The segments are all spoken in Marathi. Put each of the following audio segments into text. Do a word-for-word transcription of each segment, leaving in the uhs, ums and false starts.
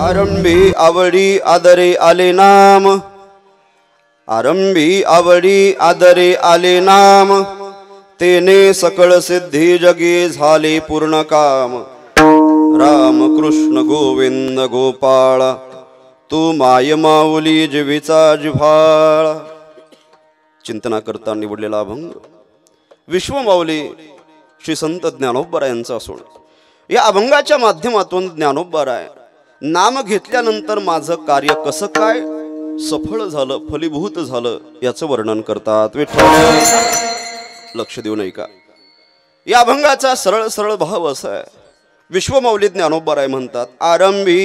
आरंभी आवडी आदरे आले नाम, आरंभी आवडी आदरे आले नाम, तेने सकळ सिद्धी जगी झाले पूर्ण काम। राम कृष्ण गोविंद गोपाळ, तू माय माऊली जीवीचा जिव्हाळा। चिंतना करता निवडलेला अभंग विश्वमाऊली श्री संत ज्ञानोबा यांचा असून या अभंगाच्या माध्यमातून ज्ञानोबाराय नाम घेतल्यानंतर माझं कार्य कसं काय सफळ झालं, फलीभूत झालं याचं वर्णन करतात। विठ्ठल लक्ष देऊ नये का? या अभंगाचा सरळ सरळ भाव असा आहे। विश्वमाऊली ज्ञानोबाराय म्हणतात, आरंभी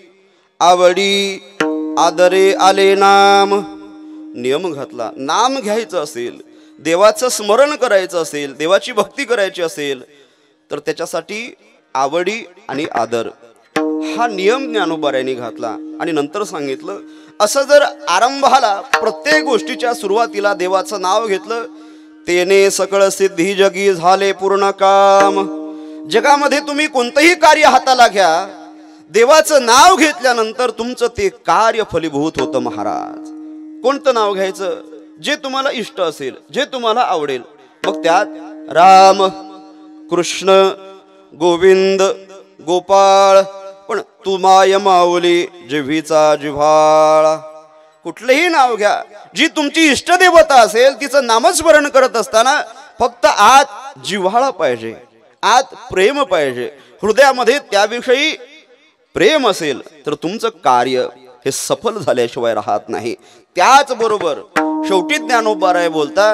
आवडी आदरे आले नाम। नियम घातला, नाम घ्यायचं असेल, देवाचं स्मरण करायचं असेल, देवाची भक्ती करायची असेल तर त्याच्यासाठी आवडी आणि आदर हा नियम ज्ञानोबारायांनी घातला। आणि नंतर सांगितलं, असं जर आरंभाला प्रत्येक गोष्टीच्या सुरुवातीला देवाचं नाव घेतलं, तेने सकळ सिद्धी जगी झाले पूर्ण काम। जगामध्ये तुम्ही कोणतंही कार्य हाताला घ्या, देवाचं नाव घेतल्यानंतर तुमचं ते कार्य फलीभूत होतं। महाराज कोणतं नाव घ्यायचं? जे तुम्हाला इष्ट असेल, जे तुम्हाला आवडेल। मग त्यात राम कृष्ण गोविंद गोपाळ, पण तू माय माऊली जिव्हीचा जिव्हाळा। कुठलेही नाव घ्या, जी तुमची इष्टदेवता असेल तिचं नामस्मरण करत असताना फक्त आत जिव्हाळा पाहिजे, आत प्रेम पाहिजे, हृदयामध्ये त्याविषयी प्रेम असेल तर तुमचं कार्य हे सफल झाल्याशिवाय राहत नाही। त्याच बरोबर शेवटी ज्ञानोबाराय बोलतात,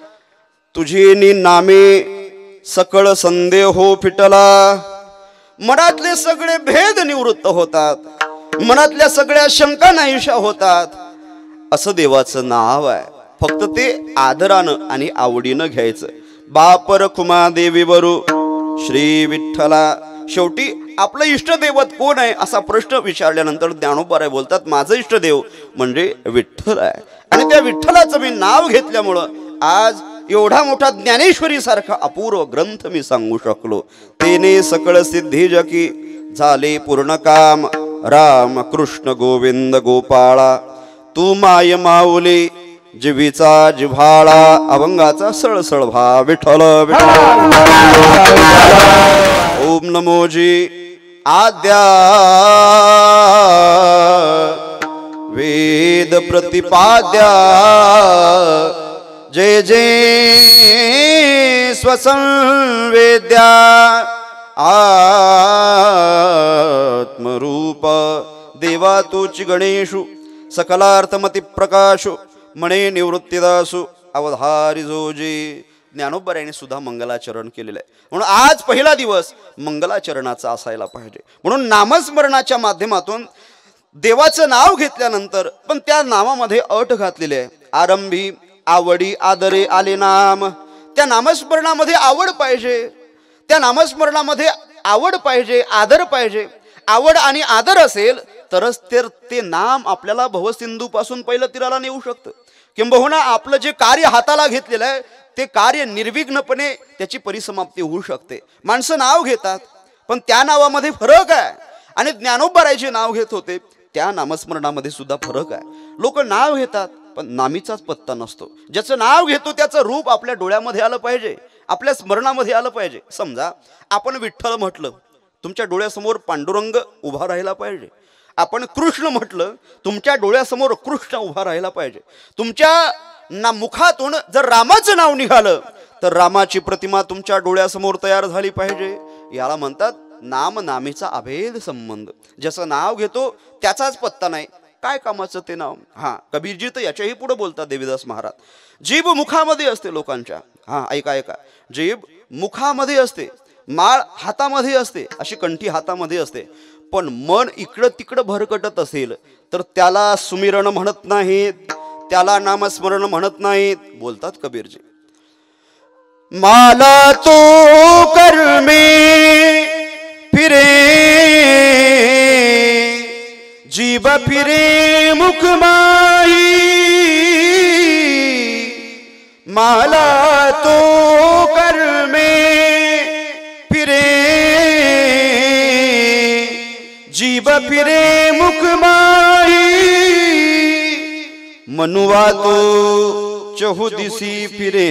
तुझी नामे सकळ संदेहो फिटला। मनातले सगळे भेद निवृत्त होतात, मनातल्या सगळ्या शंका नाहीशा होतात। असं देवाचं नाव आहे, फक्त ते आदरानं आणि आवडीनं घ्यायचं। बापर खुमा देवी बरू श्री विठ्ठला। शेवटी आपलं इष्टदैवत कोण आहे असा प्रश्न विचारल्यानंतर ज्ञानोबाराय बोलतात, माझं इष्टदेव म्हणजे विठ्ठल आहे। आणि त्या विठ्ठलाचं मी नाव घेतल्यामुळं आज एवढा मोठा ज्ञानेश्वरी सारखा अपूर्व ग्रंथ मी सांगू शकलो। तेने सकळ सिद्धी जगी झाले पूर्ण काम। राम कृष्ण गोविंद गोपाळा, तू माय माऊली जिवीचा जिव्हाळा। अभंगाचा सळसळ भाव विठ्ठल विठ्ठल। ओम नमोजी आद्या वेद प्रतिपाद्या, जय जय स्वसंवेद्या। आत्मरूप देवा तूची गणेशु, सकलार्थमती प्रकाशु, मणे निवृत्तीदासु अवधारी जोजी। ज्ञानोबारायांनी सुद्धा मंगलाचरण केलेलं आहे, म्हणून आज पहिला दिवस मंगलाचरणाचा असायला पाहिजे। म्हणून नामस्मरणाच्या माध्यमातून देवाचं नाव घेतल्यानंतर पण त्या नामामध्ये अट घातलेली आहे, आरंभी आवडी आदरे आले नाम। त्या नामस्मरणामध्ये आवड पाहिजे, त्या नामस्मरणामध्ये आवड पाहिजे, आदर पाहिजे। आवड आणि आदर असेल तरच तर ते नाम आपल्याला भवसिंधूपासून पहिलं तीराला नेऊ शकतं। किंबहुना आपलं जे कार्य हाताला घेतलेलं आहे ते कार्य निर्विघ्नपणे त्याची परिसमाप्ती होऊ शकते। माणसं नाव घेतात पण त्या नावामध्ये फरक आहे, आणि ज्ञानोबाराय नाव घेत होते त्या नामस्मरणामध्ये सुद्धा फरक आहे। लोक नाव घेतात पण नामीचाच पत्ता नसतो। ज्याचं नाव घेतो त्याचं रूप आपल्या डोळ्यामध्ये आलं पाहिजे, आपल्या स्मरणामध्ये आलं पाहिजे। समजा आपण विठ्ठल म्हटलं, तुमच्या डोळ्यासमोर पांडुरंग उभा राहिला पाहिजे। आपण कृष्ण म्हटलं, तुमच्या डोळ्यासमोर कृष्ण उभा राहिला पाहिजे। तुमच्या ना मुखातून जर रामाचं नाव निघालं तर रामाची प्रतिमा तुमच्या डोळ्यासमोर तयार झाली पाहिजे। याला म्हणतात नाम नामीचा अभेद संबंध। ज्याचं नाव घेतो त्याचाच पत्ता नाही, काय कामाचं ते नाव। हा कबीरजी तर याच्याही पुढे बोलतात देवीदास महाराज, जीभ मुखामध्ये असते लोकांच्या। हा ऐका ऐका, जीभ मुखामध्ये असते, माळ हातामध्ये असते, अशी कंठी हातामध्ये असते, पण मन इकडं तिकडं भरकटत असेल तर त्याला सुमिरण म्हणत नाहीत, त्याला नामस्मरण म्हणत नाहीत। बोलतात कबीरजी, माला तो कर में फिरे जीभ फिरे मुख माही, माला तो कर में फिरे जीभ फिरे मनुआ तो चहुदिसी फिरे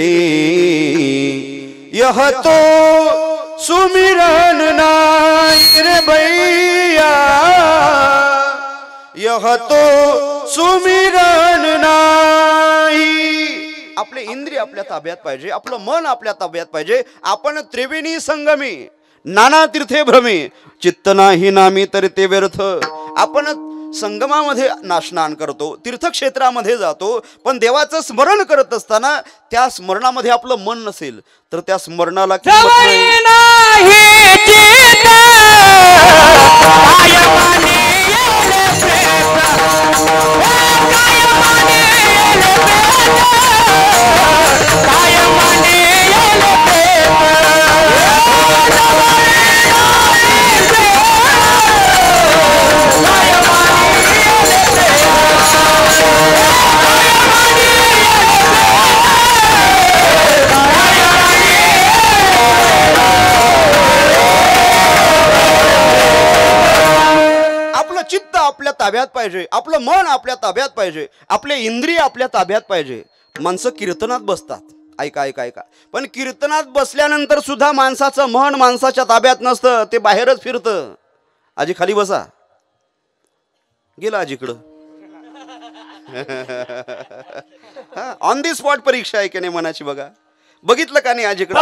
यह तो सुमिरन नाई रे भैया, यह तो सुमिरन नाही। आपले इंद्रिय आपल्या ताब्यात पाहिजे, आपलं मन आपल्या ताब्यात पाहिजे। आपण त्रिवेणी संगमी नाना तीर्थे भ्रमे, चित्त नाही नामी तर ते व्यर्थ। आपण संगमामध्ये स्नान करतो, तीर्थक्षेत्रामध्ये जातो, पण देवाचं स्मरण करत असताना त्या स्मरणामध्ये आपलं मन नसेल तर त्या स्मरणाला किंमत नाही। चित्त आपल्या ताब्यात पाहिजे, आपलं मन आपल्या ताब्यात पाहिजे, आपले इंद्रिय आपल्या ताब्यात पाहिजे। माणसं कीर्तनात बसतात, ऐका ऐका ऐका, पण कीर्तनात बसल्यानंतर सुद्धा माणसाचं मन माणसाच्या ताब्यात नसतं, ते बाहेरच फिरतं। आजी खाली बसा, गेला आजीकडं। ऑन दी स्पॉट परीक्षा आहे की नाही मनाची, बघा बघितलं का नाही आजीकडं?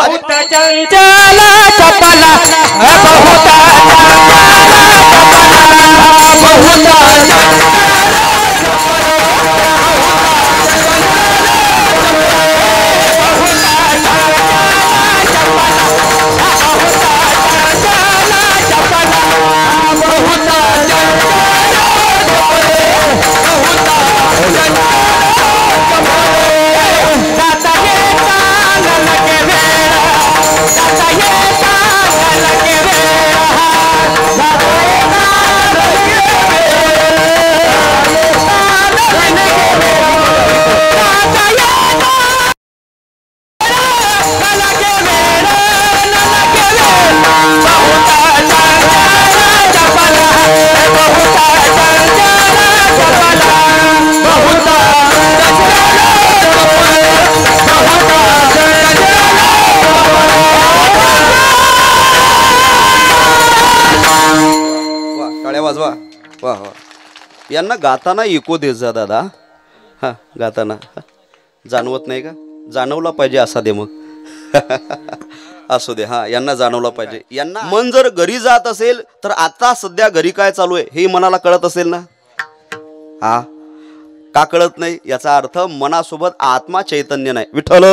वाह वाह, यांना गाताना इको देत जा दादा। हा गाताना जाणवत नाही का? जाणवला पाहिजे असा दे मग। असू दे, हा यांना जाणवला पाहिजे। यांना मन जर घरी जात असेल तर आता सध्या घरी काय चालू आहे हे मनाला कळत असेल ना? हा का कळत नाही? याचा अर्थ मनासोबत आत्मा चैतन्य नाही। विठ्ठल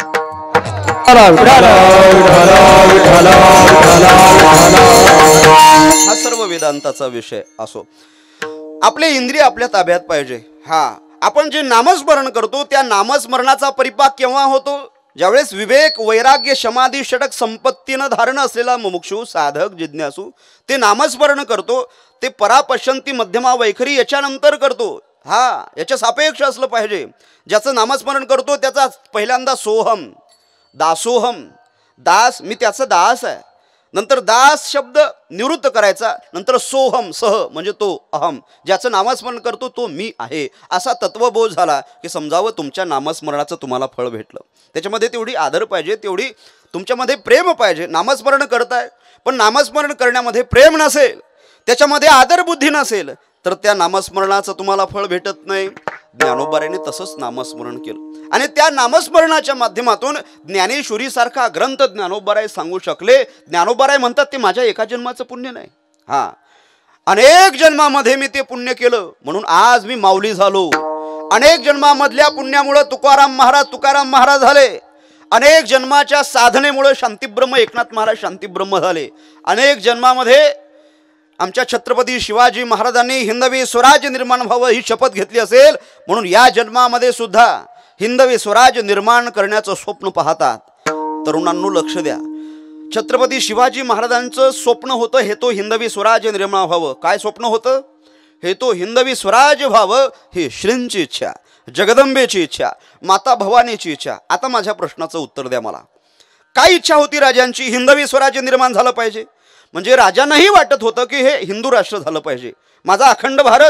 हा सर्व वेदांताचा विषय असो। आपले इंद्रिय आपल्या ताब्यात पाहिजे। हा आपण जे नामस्मरण करतो त्या नामस्मरणाचा परिपाक केव्हा होतो? ज्यावेळेस विवेक वैराग्य समाधी षटक संपत्तीनं धारण असलेला मुमुक्षू साधक जिज्ञासू ते नामस्मरण करतो, ते परापश्यंती मध्यमा वैखरी याच्यानंतर करतो। हा याच्या सापेक्ष असलं पाहिजे। ज्याचं नामस्मरण करतो त्याचा पहिल्यांदा सोहम दासोहम, दास मी त्याचा दास आहे, नंतर दास शब्द निवृत्त करायचा, नंतर सोहम सह म्हणजे तो अहम, ज्याचं नामस्मरण करतो तो मी आहे, असा तत्वबोध झाला की समजावं तुमच्या नामस्मरणाचं तुम्हाला फळ भेटलं। त्याच्यामध्ये तेवढी आदर पाहिजे, तेवढी तुमच्यामध्ये प्रेम पाहिजे। नामस्मरण करताय पण नामस्मरण करण्यामध्ये प्रेम नसेल, त्याच्यामध्ये आदर बुद्धी नसेल तर त्या नामस्मरणाचं तुम्हाला फळ भेटत नाही। ज्ञानोबारायांनी तसंच नामस्मरण केलं आणि त्या नामस्मरणाच्या माध्यमातून ज्ञानेश्वरी सारखा ग्रंथ ज्ञानोबाराय सांगू शकले। ज्ञानोबाराय म्हणतात ते माझ्या एका जन्माचं पुण्य नाही, हा अनेक जन्मामध्ये मी ते पुण्य केलं म्हणून आज मी माऊली झालो। अनेक जन्मामधल्या पुण्यामुळे तुकाराम महाराज तुकाराम महाराज झाले, अनेक जन्माच्या साधनेमुळे शांतीब्रह्म एकनाथ महाराज शांतीब्रह्म झाले। अनेक जन्मामध्ये आमच्या छत्रपती शिवाजी महाराजांनी हिंदवी स्वराज्य निर्माण व्हावं ही शपथ घेतली असेल, म्हणून या जन्मामध्ये सुद्धा हिंदवी स्वराज्य निर्माण करण्याचं स्वप्न पाहतात। तरुणांनो लक्ष द्या, छत्रपती शिवाजी महाराजांचं स्वप्न होतं हे तो हिंदवी स्वराज्य निर्माण व्हावं। काय स्वप्न होतं? हे तो हिंदवी स्वराज्य व्हावं ही श्रींची इच्छा, जगदंबेची इच्छा, माता भवानीची इच्छा। आता माझ्या प्रश्नाचं उत्तर द्या मला, काय इच्छा होती राजांची? हिंदवी स्वराज्य निर्माण झालं पाहिजे, म्हणजे राजांनाही वाटत होतं की हे हिंदू राष्ट्र झालं पाहिजे, माझा अखंड भारत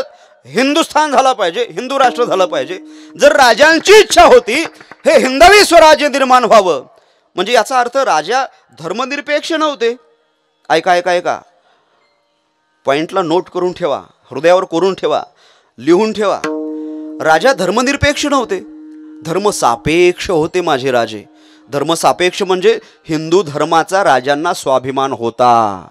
हिंदुस्थान झाला पाहिजे, हिंदू राष्ट्र झालं पाहिजे. जर राजांची इच्छा होती हे हिंदवी स्वराज्य निर्माण व्हावं, म्हणजे याचा अर्थ राजा धर्मनिरपेक्ष नव्हते. ऐका ऐका ऐका पॉइंटला नोट करून ठेवा, हृदयावर कोरून ठेवा, लिहून ठेवा. राजा धर्मनिरपेक्ष नव्हते, धर्मसापेक्ष होते माझे राजे. धर्मसापेक्ष म्हणजे हिंदू धर्माचा राजांना स्वाभिमान होता.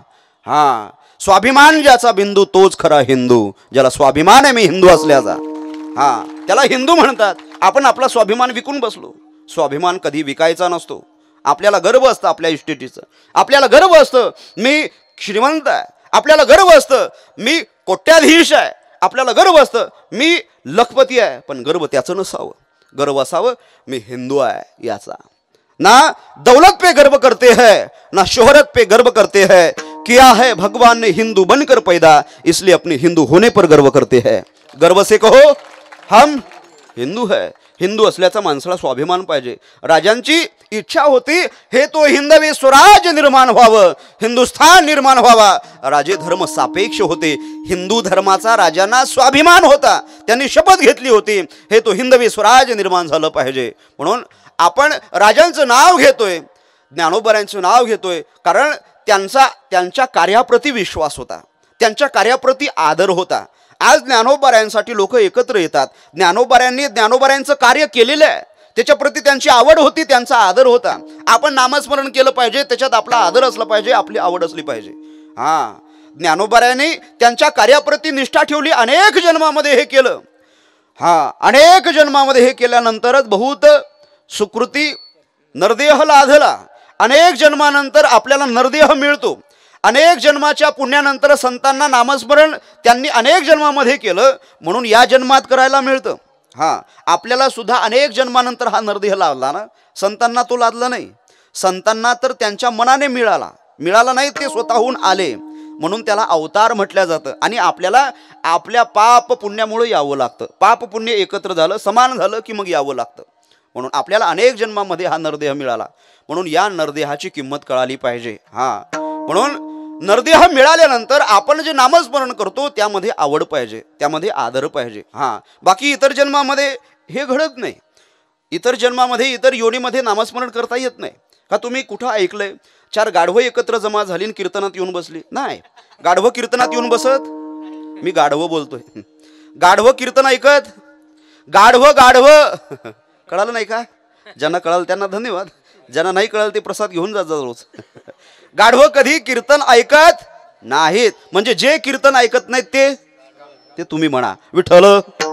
हा, स्वाभिमान ज्याचा बिंदू तोच खरा हिंदू. ज्याला स्वाभिमान आहे मी हिंदू असल्याचा, हा त्याला हिंदू म्हणतात. आपण आपला स्वाभिमान विकून बसलो. स्वाभिमान कधी विकायचा नसतो. आपल्याला गर्व असतं आपल्या इस्टेटीचं, आपल्याला गर्व असतं मी श्रीमंत आहे, आपल्याला गर्व असतं मी कोट्याधीश आहे, आपल्याला गर्व असतं मी लखपती आहे. पण गर्व त्याचं नसावं. गर्व असावं मी हिंदू आहे याचा. ना दौलत पे गर्व करते हैं, ना शोहरत पे गर्व करते हैं. किया है भगवान ने हिंदू बनकर पैदा, इसलिए अपने हिंदू होने पर गर्व करते हैं. गर्व से कहो हम हिंदू है. हिंदू असल्याचा माणसाला स्वाभिमान पाहिजे. राजांची इच्छा होती हे तो हिंदवी स्वराज्य निर्माण व्हावं, हिंदुस्थान निर्माण व्हावा. राजे धर्म सापेक्ष होते. हिंदू धर्माचा राजांना स्वाभिमान होता. त्यांनी शपथ घेतली होती हे तो हिंदवी स्वराज्य निर्माण झालं पाहिजे. म्हणून आपण राजांचं नाव घेतोय, ज्ञानोबांचं नाव घेतोय, कारण त्यांचा त्यांच्या कार्याप्रती विश्वास होता, त्यांच्या कार्याप्रती आदर होता. आज ज्ञानोबाऱ्यांसाठी लोक एकत्र येतात. ज्ञानोबाऱ्यांनी ज्ञानोबाऱ्यांचं कार्य केलेलं आहे, त्याच्याप्रती त्यांची आवड होती, त्यांचा आदर होता. आपण नामस्मरण केलं पाहिजे, त्याच्यात आपला आदर असला पाहिजे, आपली आवड असली पाहिजे. हां, ज्ञानोबाऱ्यांनी त्यांच्या कार्याप्रती निष्ठा ठेवली. अनेक जन्मामध्ये हे केलं. हां, अनेक जन्मामध्ये हे केल्यानंतरच बहुत सुकृती नरदेह लाधला. अनेक जन्मानंतर आपल्याला नरदेह मिळतो. अनेक जन्माच्या पुण्यानंतर संतांना नामस्मरण त्यांनी अनेक जन्मामध्ये केलं, म्हणून या जन्मात करायला मिळतं. हां, आपल्याला सुद्धा अनेक जन्मानंतर हा नरदेह लाभला ना. संतांना तो लादला नाही. संतांना तर त्यांच्या मनाने मिळाला मिळाला नाही, ते स्वतःहून आले, म्हणून त्याला अवतार म्हटलं जातं. आणि आपल्याला आपल्या पाप पुण्यामुळे यावं लागतं. पाप पुण्य एकत्र झालं, समान झालं की मग यावं लागतं. म्हणून आपल्याला अनेक जन्मामध्ये हा नरदेह मिळाला. म्हणून या नरदेहाची किंमत कळाली पाहिजे. हां, म्हणून नरदेह मिळाल्यानंतर आपण जे नामस्मरण करतो त्यामध्ये आवड पाहिजे, त्यामध्ये आदर पाहिजे. हां, बाकी इतर जन्मामध्ये हे घडत नाही. इतर जन्मामध्ये इतर योनीमध्ये नामस्मरण करता येत नाही. का तुम्ही कुठं ऐकलंय चार गाढवं एकत्र जमा झाली आणि कीर्तनात येऊन बसली? नाही. गाढवं कीर्तनात येऊन बसत, मी गाढवं बोलतोय, गाढवं कीर्तन ऐकत, गाढवं गाढवं कळालं नाही का? ज्यांना कळालं त्यांना धन्यवाद, ज्यांना नाही कळालं ते प्रसाद घेऊन जात जा रोज. गाढवं कधी कीर्तन ऐकत नाहीत. म्हणजे जे कीर्तन ऐकत नाहीत ते ते तुम्ही म्हणा विठ्ठल.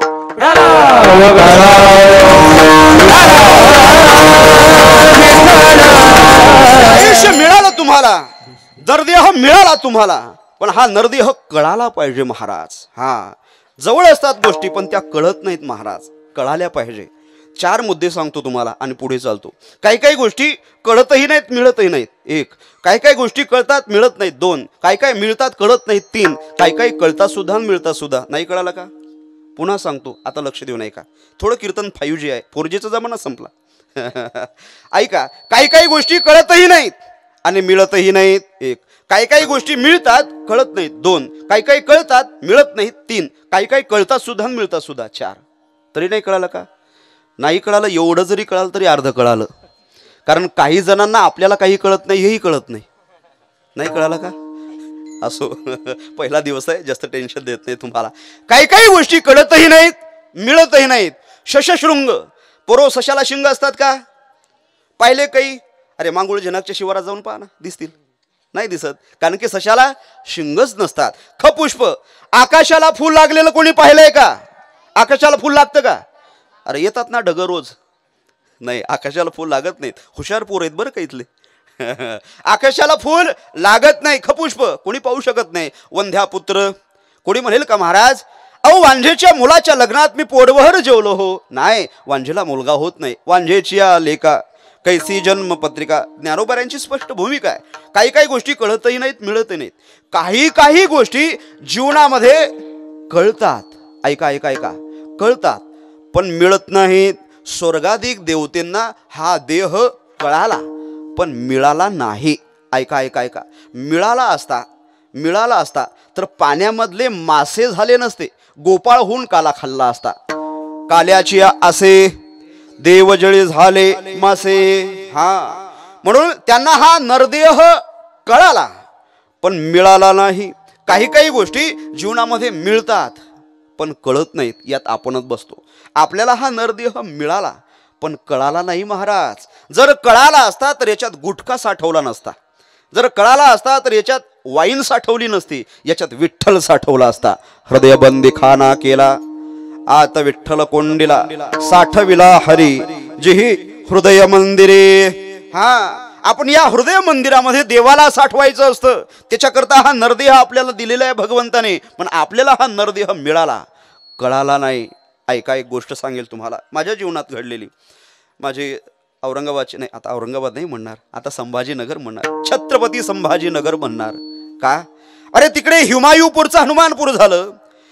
आयुष्य मिळालं तुम्हाला, नरदेह मिळाला तुम्हाला, पण हा नरदेह कळाला पाहिजे महाराज. हा, जवळ असतात गोष्टी पण त्या कळत नाहीत महाराज, कळाल्या पाहिजे. चार मुद्दे सांगतो तुम्हाला आणि पुढे चालतो. काही काही गोष्टी कळतही नाहीत, मिळतही नाहीत. एक, काही काही गोष्टी कळतात मिळत नाहीत. दोन, काही काही मिळतात कळत नाहीत. तीन, काही काही कळतात सुद्धा मिळतात सुद्धा. नाही कळालं का? पुन्हा सांगतो, आता लक्ष देऊ नये का? थोडं कीर्तन फाईव्ह जी आहे, फोर जीचा जमाना संपला. ऐका, काही काही गोष्टी कळतही नाहीत आणि मिळतही नाहीत. एक, काही काही गोष्टी मिळतात कळत नाहीत. दोन, काही काही कळतात मिळत नाहीत. तीन, काही काही कळतात सुद्धा मिळतात सुद्धा. चार, तरी नाही कळालं का? नाही कळालं, एवढं जरी कळालं तरी अर्ध कळालं. कारण काही जणांना आपल्याला काही कळत नाही हेही कळत नाही. नाही कळालं का? असो, पहिला दिवस आहे, जास्त टेन्शन देत नाही तुम्हाला. काही काही गोष्टी कळतही नाहीत, मिळतही नाहीत. शशशृंग, पोरो सशाला शिंग असतात का? पाहिले काही? अरे मांगुळ जनकच्या शिवारात जाऊन पहा ना, दिसतील? नाही दिसत, कारण की सशाला शिंगच नसतात. खपुष्प, आकाशाला फूल लागलेलं कोणी पाहिलंय का? आकाशाला फूल लागतं का? अरे येतात ना ढग रोज. नाही, आकाशाला फूल लागत नाहीत. हुशार पोर आहेत बरं का इथले. आकाशाला फूल लागत नाही. खपुष्प कोणी पाहू शकत नाही. वंध्या पुत्र कोणी म्हणेल का महाराज अहो वांझेच्या मुलाच्या लग्नात मी पोटभर जेवलो हो? नाही, वांझेला मुलगा होत नाही. वांझेची लेका कैसी जन्म पत्रिका. ज्ञानोबाऱ्यांची स्पष्ट भूमिका आहे. काही काही गोष्टी कळतही नाहीत, मिळतही नाहीत. काही काही गोष्टी जीवनामध्ये कळतात. ऐका ऐका ऐका कळतात पण मिळत नाहीत. स्वर्गाधिक देवतेंना हा देह कळाला पण मिळाला नाही. ऐका ऐका ऐका मिळाला असता मिळाला असता तर पाण्यामधले मासे झाले नसते, गोपाळ होऊन काला खाल्ला असता. काल्याची असे देवजळी झाले मासे. हा म्हणून त्यांना हा नरदेह कळाला पण मिळाला नाही. काही काही गोष्टी जीवनामध्ये मिळतात पण कळत नाहीत, यात आपणच बसतो. आपल्याला हा नरदेह मिळाला पण कळाला नाही महाराज. जर कळाला असता तर याच्यात गुटखा साठवला नसता, जर कळाला असता तर याच्यात वाईन साठवली नसती, याच्यात विठ्ठल साठवला असता. हृदयबंदी खाना केला आत विठ्ठल कोंडीला, साठविला हरी जिही हृदय मंदिरे. हा आपण या हृदय मंदिरामध्ये देवाला साठवायचं असतं, त्याच्याकरता हा नरदेह आपल्याला दिलेला आहे भगवंताने. पण आपल्याला हा नरदेह मिळाला, कळाला नाही. ऐका, एक गोष्ट सांगेल तुम्हाला माझ्या जीवनात घडलेली. माझे औरंगाबादचे नाही, आता औरंगाबाद नाही म्हणणार, आता संभाजीनगर म्हणणार, छत्रपती संभाजीनगर म्हणणार. का? अरे तिकडे हुमायूपूरचं हनुमानपूर झालं,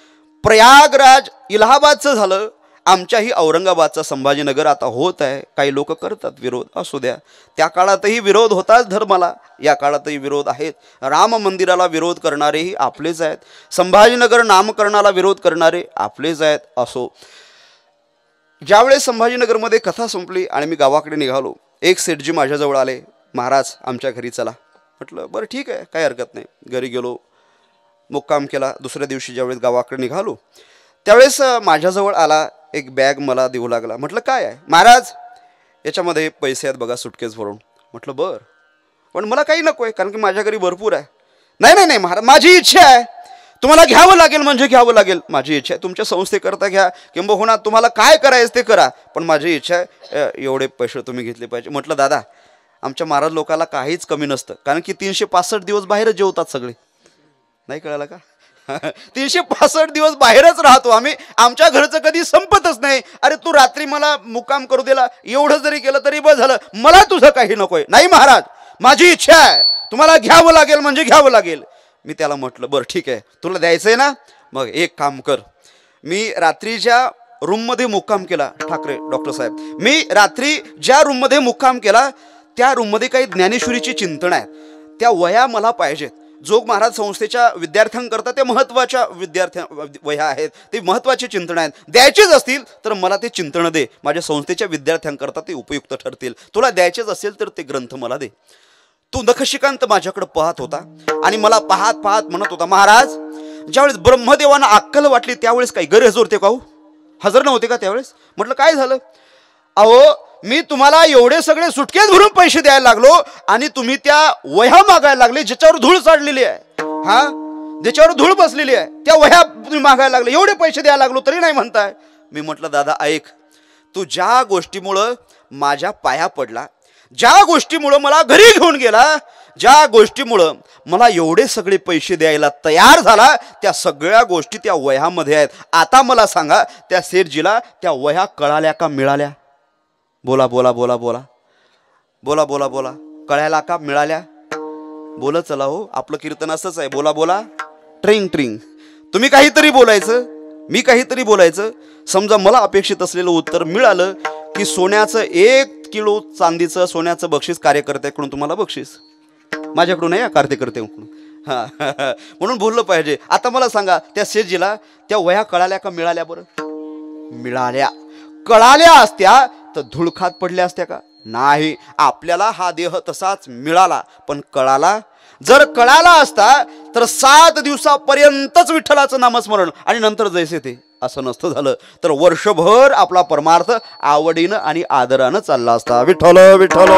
प्रयागराज इलाहाबादचं झालं, आमच्याही औरंगाबादचा संभाजीनगर आता होत आहे. काही लोक करतात विरोध, असू द्या. त्या काळातही विरोध होताच धर्माला, या काळातही विरोध आहेत. राम मंदिराला विरोध करणारेही आपलेच आहेत, संभाजीनगर नामकरणाला विरोध करणारे आपलेच आहेत. असो, ज्यावेळेस संभाजीनगरमध्ये कथा संपली आणि मी गावाकडे निघालो, एक सेठजी माझ्याजवळ आले, महाराज आमच्या घरी चला. म्हटलं बरं ठीक आहे, काही हरकत नाही. घरी गेलो, मुक्काम केला. दुसऱ्या दिवशी ज्यावेळेस गावाकडे निघालो त्यावेळेस माझ्याजवळ आला, एक बॅग मला देऊ लागला. म्हटलं काय आहे? महाराज याच्यामध्ये पैसे आहेत बघा, सुटकेस भरून. म्हटलं बरं, पण मला काही नको आहे कारण की माझ्या घरी भरपूर आहे. नाही नाही नाही महाराज, माझी इच्छा आहे, तुम्हाला घ्यावं लागेल म्हणजे घ्यावं लागेल. माझी इच्छा आहे, तुमच्या संस्थेकरता घ्या किंबहुना तुम्हाला काय करायचं ते करा, पण माझी इच्छा आहे एवढे पैसे तुम्ही घेतले पाहिजे. म्हटलं दादा, आमच्या महाराज लोकाला काहीच कमी नसतं, कारण की तीनशे पासष्ट दिवस बाहेरच जेवतात सगळे. नाही कळालं का? तीनशे पासष्ट दिवस बाहेरच राहतो आम्ही, आमच्या घरचं कधी संपतच नाही. अरे तू रात्री मला मुक्काम करू दिला, एवढं जरी केलं तरी बस झालं, मला तुझं काही नकोय. नाही महाराज, माझी इच्छा आहे, तुम्हाला घ्यावं लागेल म्हणजे घ्यावं लागेल. मी त्याला म्हटलं बरं ठीक आहे, तुला द्यायचंय ना, मग एक काम कर. मी रात्री ज्या रूममध्ये मुक्काम केला, ठाकरे डॉक्टर साहेब, मी रात्री ज्या रूममध्ये मुक्काम केला त्या रूममध्ये काही ज्ञानेश्वरीची चिंतन आहेत, त्या वया मला पाहिजेत. जोग महाराज संस्थेच्या विद्यार्थ्यांकरता ते महत्त्वाच्या विद्यार्थ्या वह्या आहेत, ते महत्त्वाचे चिंतन आहेत. द्यायचेच असतील तर मला ते चिंतन दे, माझ्या संस्थेच्या विद्यार्थ्यांकरता ते उपयुक्त ठरतील. तुला द्यायचेच असेल तर ते ग्रंथ मला दे. तो नखशिकांत माझ्याकडे पाहत होता आणि मला पाहत पाहत म्हणत होता, महाराज ज्यावेळेस ब्रह्मदेवांना अक्कल वाटली त्यावेळेस काही गैरहजर होते का? हो, हजर नव्हते का त्यावेळेस? म्हटलं काय झालं? अहो मी तुम्हाला एवढे सगळे सुटकेस भरून पैसे द्यायला लागलो आणि तुम्ही त्या वह्या मागायला लागले ज्याच्यावर धूळ चढलेली आहे, हा ज्याच्यावर धूळ बसलेली आहे, त्या वह्या तुम्ही मागायला लागले, एवढे पैसे द्यायला लागलो तरी नाही म्हणताय. मी म्हटलं दादा ऐक, तू ज्या गोष्टीमुळं माझ्या पाया पडला, ज्या गोष्टीमुळं मला घरी घेऊन गेला, ज्या गोष्टीमुळं मला एवढे सगळे पैसे द्यायला तयार झाला, त्या सगळ्या गोष्टी त्या वह्यामध्ये आहेत. आता मला सांगा, त्या सेठजीला त्या वह्या कळाल्या का मिळाल्या? बोला बोला बोला बोला बोला बोला बोला कळायला का मिळाल्या? बोला चला हो, आपलं कीर्तन असंच आहे, बोला बोला ट्रिंग ट्रिंग. तुम्ही काहीतरी बोलायचं, मी काहीतरी बोलायचं. समजा मला अपेक्षित असलेलं उत्तर मिळालं की सोन्याचं एक किलो चांदीचं सोन्याचं बक्षीस कार्यकर्त्याकडून तुम्हाला बक्षीस, माझ्याकडून नाही, कार्यकर्त्याकडून. हा म्हणून बोललं पाहिजे. आता मला सांगा, त्या सेठजीला त्या वह्या कळाल्या का मिळाल्या? बरं मिळाल्या. कळाल्या असत्या तर धुळखात पडल्या असत्या का? नाही. आपल्याला हा देह तसाच मिळाला पण कळाला. जर कळाला असता तर सात दिवसापर्यंतच विठ्ठलाचं नामस्मरण आणि नंतर जैसे ते, असं नसतं झालं तर वर्षभर आपला परमार्थ आवडीनं आणि आदरानं चालला असता. विठ्ठल विठ्ठल.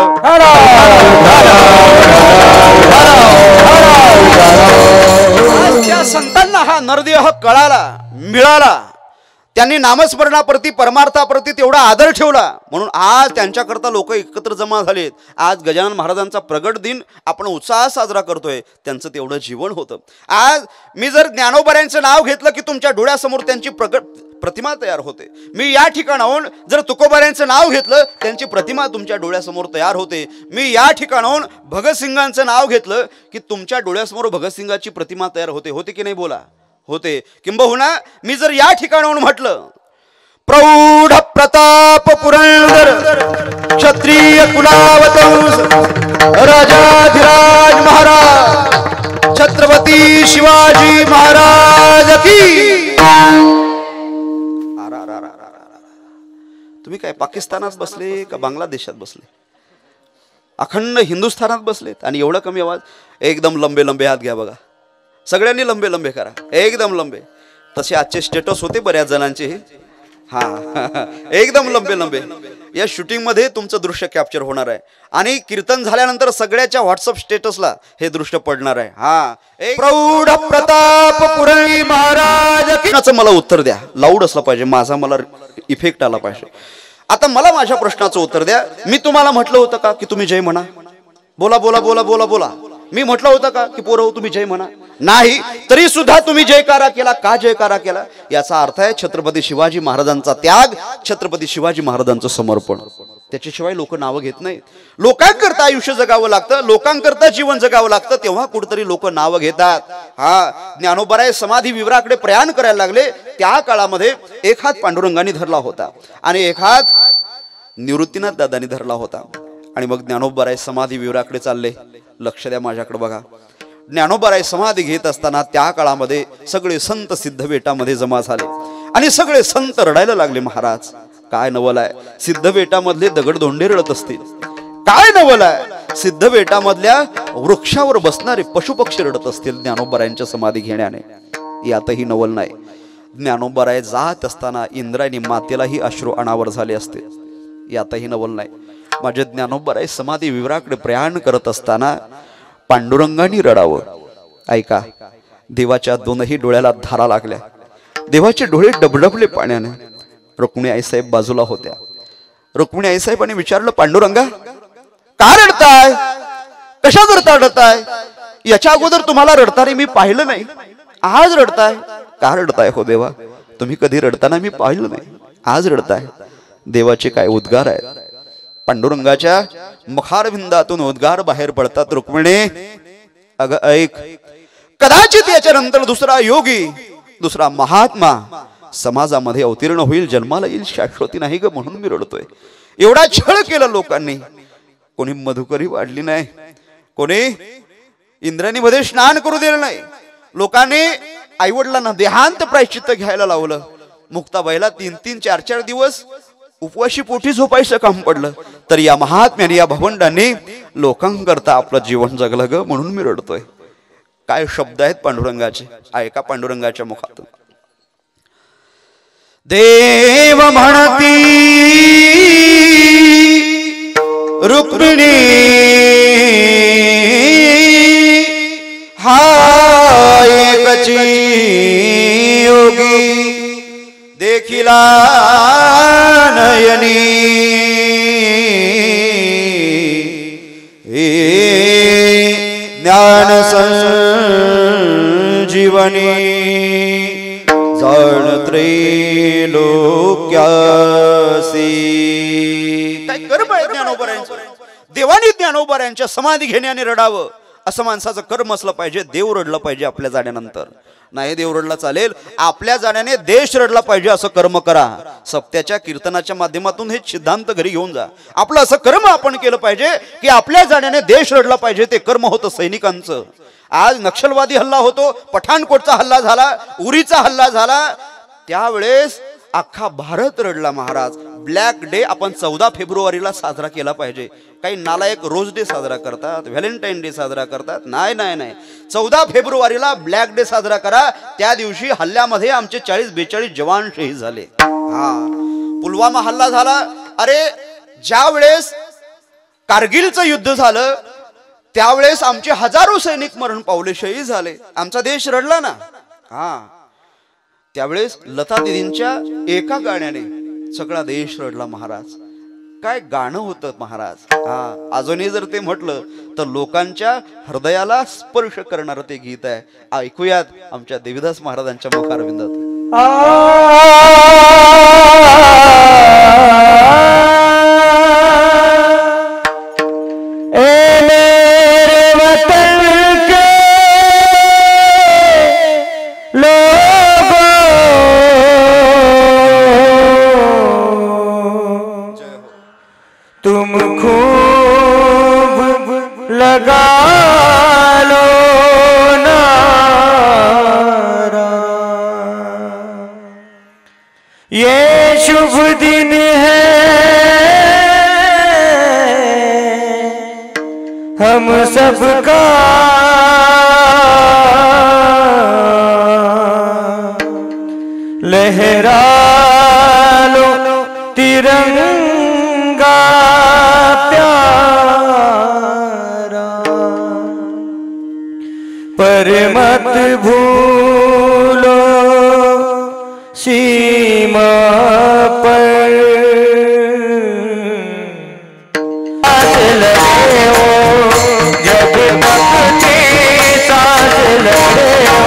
त्या संतांना हा नरदेह कळाला, मिळाला. त्यांनी नामस्मरणाप्रती परमार्थाप्रती तेवढा आदर ठेवला म्हणून आज त्यांच्याकरता लोक एकत्र जमा झालेत. आज गजानन महाराजांचा प्रगट दिन आपण उत्साहात साजरा करतोय. त्यांचं तेवढं जीवन होतं. आज मी जर ज्ञानोबाऱ्यांचं नाव घेतलं की तुमच्या डोळ्यासमोर त्यांची प्रगट प्रतिमा तयार होते. मी या ठिकाणाहून जर तुकोबाऱ्यांचं नाव घेतलं त्यांची प्रतिमा तुमच्या डोळ्यासमोर तयार होते. मी या ठिकाणाहून भगतसिंगांचं नाव घेतलं की तुमच्या डोळ्यासमोर भगतसिंगाची प्रतिमा तयार होते. होते की नाही? बोला. होते. किंबहुना मी जर या ठिकाणाहून म्हटलं प्रौढ प्रताप पुरंदर क्षत्रिय कुलावतंस राजाधिराज महाराज छत्रपती शिवाजी महाराज की। तुम्ही काय पाकिस्तानात बसले का बांगलादेशात बसले? अखंड हिंदुस्थानात बसलेत आणि एवढा कमी आवाज. एकदम लंबे लंबे हात घ्या बघा, सगळ्यांनी लंबे लंबे करा, एकदम लंबे. तसे आजचे स्टेटस होते बऱ्याच जणांचे. हा एकदम लंबे लंबे. या शूटिंग मध्ये तुमचं दृश्य कॅप्चर होणार आहे आणि कीर्तन झाल्यानंतर सगळ्याच्या व्हॉट्सअप स्टेटसला हे दृश्य पडणार आहे. हा प्रौढ प्रताप पुरणी महाराज. मला उत्तर द्या, लाऊड असलं पाहिजे, माझा मला इफेक्ट आला पाहिजे. आता मला माझ्या प्रश्नाचं उत्तर द्या. मी तुम्हाला म्हटलं होतं का की तुम्ही जय म्हणा? बोला बोला बोला बोला बोला. मी म्हटलं होतं का की पोरं तुम्ही जय म्हणा? नाही. तरी सुद्धा तुम्ही जयकारा केला. का जयकारा केला? याचा अर्थ आहे छत्रपती शिवाजी महाराजांचा त्याग, छत्रपती शिवाजी महाराजांचं समर्पण. त्याच्याशिवाय लोक नावं घेत नाहीत. लोकांकरता आयुष्य जगावं लागतं, लोकांकरता जीवन जगावं लागतं, तेव्हा कुठेतरी लोक नावं घेतात. हा ज्ञानोबाराय समाधी विवराकडे प्रयाण करायला लागले. त्या काळामध्ये एक हात पांडुरंगाने धरला होता आणि एक हात निवृत्तीनाथ दादांनी धरला होता. आणि मग ज्ञानोबाराय समाधी विवराकडे चालले. लक्ष द्या माझ्याकडे बघा. ज्ञानोबाराय समाधी घेत असताना त्या काळामध्ये सगळे संत सिद्धबेटामध्ये जमा झाले आणि सगळे संत रडायला लागले. महाराज काय नवल आहे, सिद्धबेटामधले दगडधोंडे रडत असतील. काय नवल आहे, सिद्धबेटामधल्या वृक्षावर बसणारे पशुपक्षी रडत असतील ज्ञानोबारायांच्या समाधी घेण्याने. यातही नवल नाही. ज्ञानोबाराय जात असताना इंद्रायणी मातेलाही अश्रू अनावर झाले असते. यातही नवल नाही. माझे ज्ञानोबाराय समाधी विवराकडे प्रयाण करत असताना पांडुरंगाने रडावं. ऐका, देवाच्या दोनही डोळ्याला धारा लागल्या. देवाचे डोळे डबडबले पाण्याने. रुक्मिणी आईसाहेब बाजूला होत्या. रुक्मिणी आईसाहेबांनी विचारलं, पांडुरंगा का रडताय? कशा करता रडताय? याच्या अगोदर तुम्हाला रडताना मी पाहिलं नाही, आज रडताय. का रडताय हो देवा? तुम्ही कधी रडताना मी पाहिलं नाही, आज रडताय. देवाचे काय उद्गार आहेत. पांडुरंगाच्या मुखारविंदातून उद्गार बाहेर पडतात. रुक्मिणी अग ऐक, कदाचित याच्यानंतर दुसरा योगी, दुसरा महात्मा समाजामध्ये अवतीर्ण होईल, जन्माला येईल, शाश्वती नाही ग, म्हणून मी रडतोय. एवढा छळ केला लोकांनी. कोणी मधुकरी वाढली नाही, कोणी इंद्रायणीमध्ये स्नान करू दिलं नाही. लोकांनी आईवडिलांना देहांत प्रायश्चित्त घ्यायला लावलं. मुक्ताबाईला तीन तीन चार चार दिवस उपवाशी पोटी झोपायचं काम पडलं. तर या महात्म्याने, या भवंडांनी लोकांकरता आपलं जीवन जगलं ग, म्हणून मी रडतोय. काय शब्द आहेत पांडुरंगाचे, ऐका पांडुरंगाच्या मुखातून. देव म्हणती रुक्मिणी हा एकची योगी, देखिला नयनी ज्ञान संजीवनी, जाण त्रैलोक्यासी. काय कर्म आहे ज्ञानोबारायांचं. देवानी ज्ञानोबारायांच्या समाधी घेण्याने रडावं असं माणसाचं कर्म असलं पाहिजे. देव रडलं पाहिजे आपल्या जाण्यानंतर. नाही देव रडला चालेल, आपल्या जाण्याने देश रडला पाहिजे असं कर्म करा. सप्त्याच्या कीर्तनाच्या माध्यमातून हे सिद्धांत घरी घेऊन जा. आपलं असं कर्म आपण केलं पाहिजे की आपल्या जाण्याने देश रडला पाहिजे. ते कर्म होतं सैनिकांचं. आज नक्षलवादी हल्ला होतो, पठाणकोटचा हल्ला झाला, उरीचा हल्ला झाला, त्यावेळेस अख्खा भारत रडला. महाराज ब्लॅक डे आपण चौदा फेब्रुवारीला साजरा केला पाहिजे. काही नालायक रोज डे साजरा करतात, व्हॅलेंटाईन डे साजरा करतात. नाही नाही नाही, चौदा फेब्रुवारीला ब्लॅक डे साजरा करा. त्या दिवशी हल्ल्यामध्ये आमचे चाळीस बेचाळीस जवान शहीद झाले. हा पुलवामा हल्ला झाला. अरे ज्या वेळेस कारगिलचं युद्ध झालं त्यावेळेस आमचे हजारो सैनिक मरण पावले, शहीद झाले. आमचा देश रडला ना. हा त्यावेळेस लता दीदींच्या एका गाण्याने सगळा देश रडला. महाराज काय गाणं होतं महाराज. हा अजूनही जर ते म्हटलं तर लोकांच्या हृदयाला स्पर्श करणारं ते गीत आहे. ऐकूयात आमच्या देवीदास महाराजांच्या मुखारविंदात. तुम खूब लगा लो ना ये शुभ दिन है हम सबका, लहरा लो तिरंगा प्यारा, पर मत भूलो सीमा पर सांस लगे हो, जब तक की सांस लगे हो,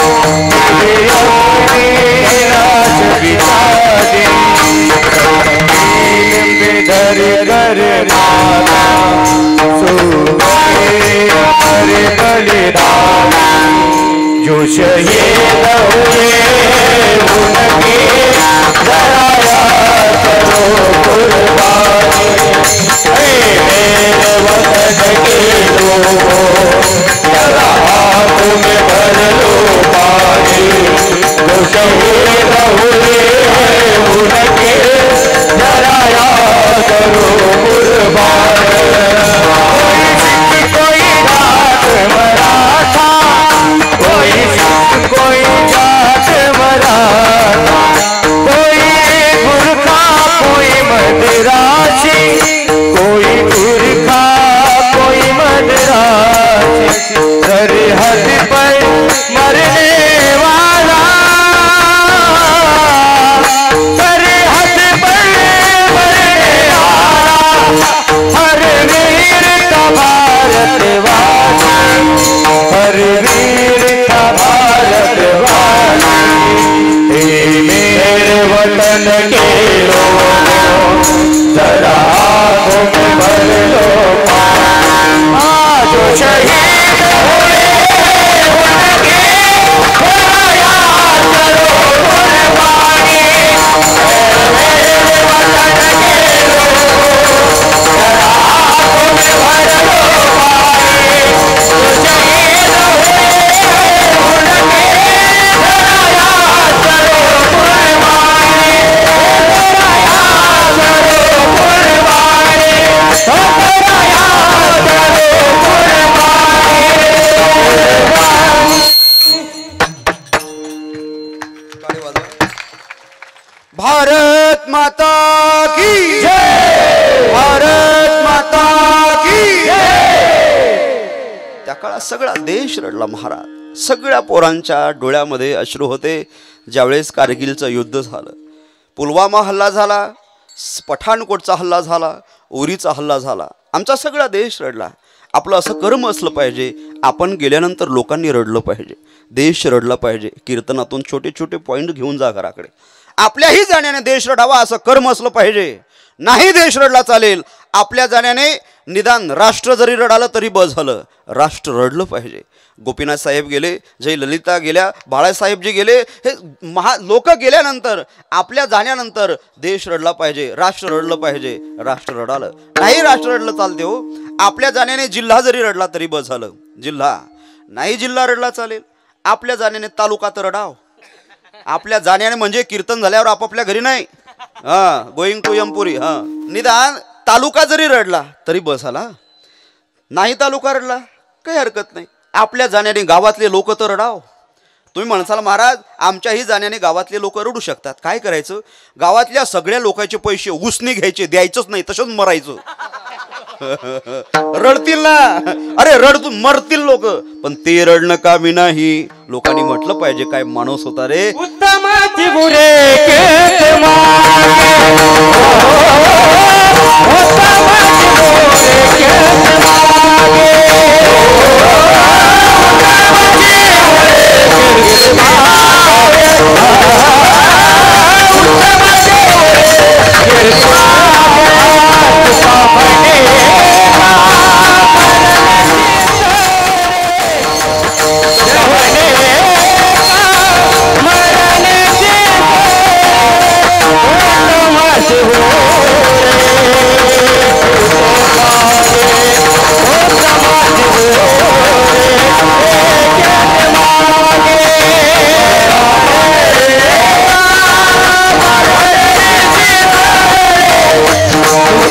राज बिता दे घर घर माता सोरे बलिदान जो शहीद हुए उनकी जरा याद करो कुर्बानी। मेरे वतन के लोगों जरा हाथ में भर लो पानी, जो शहीद हुए उनके जरा याद करो कुर्बानी। कोई जात मरा था, कोई कोई जात मरा था, कोई गुरखा कोई मदरासी, कोई गुरखा कोई मदरासी, सरहद पर मरने वाला, सरहद पर मरने वाला, हर वीर का भारतवासी, हर वीर का भारतवासी। मेरे वतन के लोगों जरा आँखों में भर लो पानी, जो शहीद हुए उनके जरा याद करो कुर्बानी। मेरे वतन के लोगों जरा आँखों में भर लो पानी, जो शहीद हुए उनके जरा याद करो कुर्बानी, जरा याद करो कुर्बानी, जरा याद करो कुर्बानी। भारत माता की जय, भारत माता की जय। त्या काळात सगळा देश रडला महाराज, सगळ्या पोरांच्या डोळ्यामध्ये अश्रू होते ज्यावेळेस कारगिलचं युद्ध झालं, पुलवामा हल्ला झाला, पठाणकोटचा हल्ला झाला, उरीचा हल्ला झाला, आमचा सगळा देश रडला। आपलं असं कर्म असलं पाहिजे, आपण गेल्यानंतर लोकांनी रडलं पाहिजे, देश रडला पाहिजे। कीर्तनातून छोटे छोटे पॉईंट घेऊन जा घराकडे। आपल्याही जाण्याने देश रडावा असं कर्म असलं पाहिजे। नाही देश रडला चालेल, आपल्या जाण्याने निदान राष्ट्र जरी रडालं तरी बस झालं, राष्ट्र रडलं पाहिजे। गोपीनाथ साहेब गेले, जय ललिता गेल्या, बाळासाहेबजी गेले, हे महा लोक गेल्यानंतर आपल्या जाण्यानंतर देश रडला पाहिजे, राष्ट्र रडलं पाहिजे। राष्ट्र रडालं नाही, राष्ट्र रडलं चालते हो। आपल्या जाण्याने जिल्हा जरी रडला तरी बस झालं, जिल्हा नाही, जिल्हा रडला चालेल, आपल्या जाण्याने तालुका तर रडाव। आपल्या जाण्याने म्हणजे कीर्तन झाल्यावर आपापल्या घरी नाही, हा गोईंग टू यमपुरी, हा निदान तालुका जरी रडला तरी बस झाला। नाही तालुका रडला काही हरकत नाही, आपल्या जाण्याने गावातले लोक तर रडाव। तुम्ही म्हणसाल महाराज आमच्याही जाण्याने गावातले लोक रडू शकतात, काय करायचं? गावातल्या सगळ्या लोकांचे पैसे उसने घ्यायचे, द्यायचंच नाही, तसंच मरायचं। रडतील ना, अरे रडतू मरतील लोक, पण ते रडणं कामी नाही। लोकांनी म्हटलं पाहिजे काय माणूस होता रे, उत्तमाची बुरे केत मागे, उत्तमाची बुरे केत मागे, हो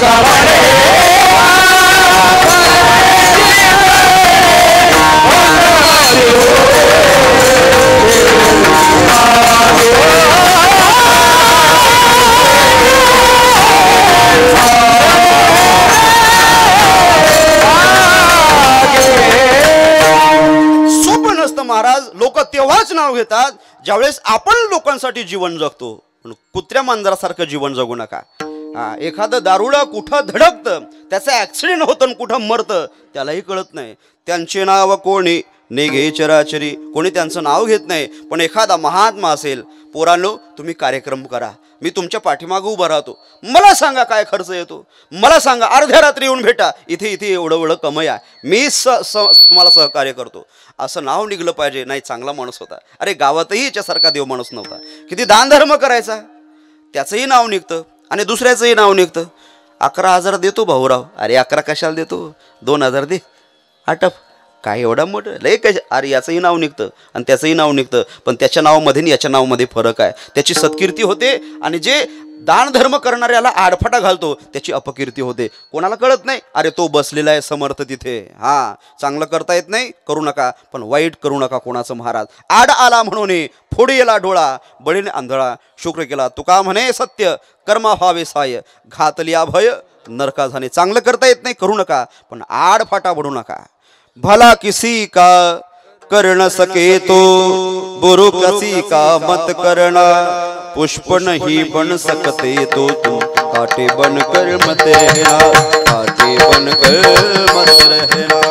महाराज लोक तेव्हाच नाव घेतात ज्यावेळेस आपण लोकांसाठी जीवन जगतो. कुत्र्या मांजरासारखं जीवन जगू नका. हा, एखादं दारुडा कुठं धडकतं, त्याचा ऍक्सिडेंट होतं, कुठं मरतं, त्यालाही कळत नाही. त्यांचे नाव कोणी निघे चराचरी, कोणी त्यांचं नाव घेत नाही. पण एखादा महात्मा असेल, पोरांनो तुम्ही कार्यक्रम करा, मी तुमच्या पाठीमागं उभा राहतो, मला सांगा काय खर्च येतो, मला सांगा, अर्ध्या रात्री येऊन भेटा, इथे इथे एवढं एवढं कमाई आहे, मी स तुम्हाला सहकार्य करतो, असं नाव निघलं पाहिजे. नाही, चांगला माणूस होता, अरे गावातही याच्यासारखा देव माणूस नव्हता, किती दानधर्म करायचा, त्याचंही नाव निघतं आणि दुसऱ्याचंही नाव निघतं. अकरा हजार देतो भाऊराव, अरे अकरा कशाला देतो, दोन हजार दे, आटप, काय एवढा मोठं लय कशा, अरे याचंही नाव निघतं आणि त्याचंही नाव निघतं. पण त्याच्या नावामध्ये आणि याच्या नावामध्ये फरक आहे. त्याची सत्कीर्ती होते आणि जे दानधर्म करणाऱ्याला आडफाटा घालतो त्याची अपकीर्ती होते. कोणाला कळत नाही, अरे तो बसलेला आहे समर्थ तिथे, हा चांगलं करता येत नाही करू नका, पण वाईट करू नका कोणाचं. महाराज आड आला म्हणून फोडी येला डोळा, बळीने आंधळा शुक्र केला, तुका म्हणे सत्य कर्मा व्हावे साय, घातली अभय नरका झाले. चांगलं करता येत नाही करू नका, पण आडफाटा बढू नका. भला किसी का कर न सके तो बुरु किसी का मत करना, पुष्प नहीं बन सकते तो तुम काटे बन कर मत रहना, काटे बन कर मत रहना.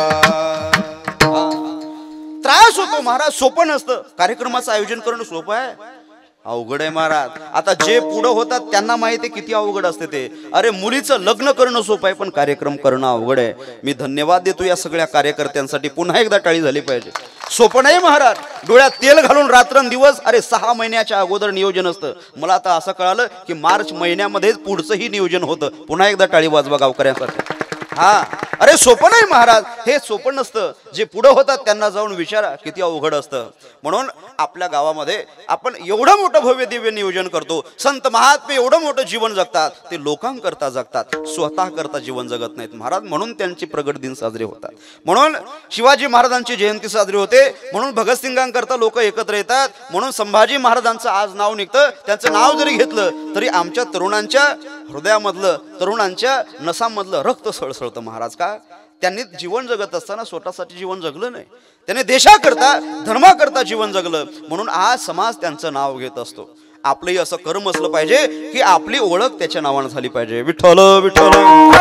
त्रास होतो महाराज, सोपं नसतं. कार्यक्रमाचं आयोजन करणं सोपं आहे, अवघड आहे महाराज. आता जे पुढं होतात त्यांना माहिती आहे किती अवघड असते ते. अरे मुलीचं लग्न करणं सोपं आहे, पण कार्यक्रम करणं अवघड आहे. मी धन्यवाद देतो या सगळ्या कार्यकर्त्यांसाठी, पुन्हा एकदा टाळी झाली पाहिजे. सोपं नाही महाराज, डोळ्यात तेल घालून रात्रंदिवस, अरे सहा महिन्याच्या अगोदर नियोजन असतं. मला आता असं कळालं की मार्च महिन्यामध्येच पुढचंही नियोजन होतं. पुन्हा एकदा टाळी वाजवा गावकऱ्यांसाठी. हा, अरे सोपं नाही महाराज, हे सोपं नसतं. जे पुढं होतात त्यांना जाऊन विचारा किती अवघड असतं. म्हणून आपल्या गावामध्ये आपण एवढं मोठं भव्य दिव्य नियोजन करतो. संत महात्मे एवढं मोठं जीवन जगतात, ते लोकांकरता जगतात, स्वतः करता जीवन जगत नाहीत महाराज. म्हणून त्यांचे प्रगट दिन साजरे होतात. म्हणून शिवाजी महाराजांची जयंती साजरी होते, म्हणून भगतसिंगांकरता लोक एकत्र येतात. म्हणून संभाजी महाराजांचं आज नाव निघतं. त्यांचं नाव जरी घेतलं तरी आमच्या तरुणांच्या हृदयामधलं, तरुणांच्या नसामधलं रक्त सळसळतं महाराज. का त्यांनी जीवन जगत असताना स्वतःसाठी जीवन जगलं नाही, त्याने देशाकरता धर्माकरता जीवन जगलं. म्हणून आज समाज त्यांचं नाव घेत असतो. आपलंही असं कर्म असलं पाहिजे की आपली ओळख त्याच्या नावानं झाली पाहिजे. विठ्ठल विठ्ठल.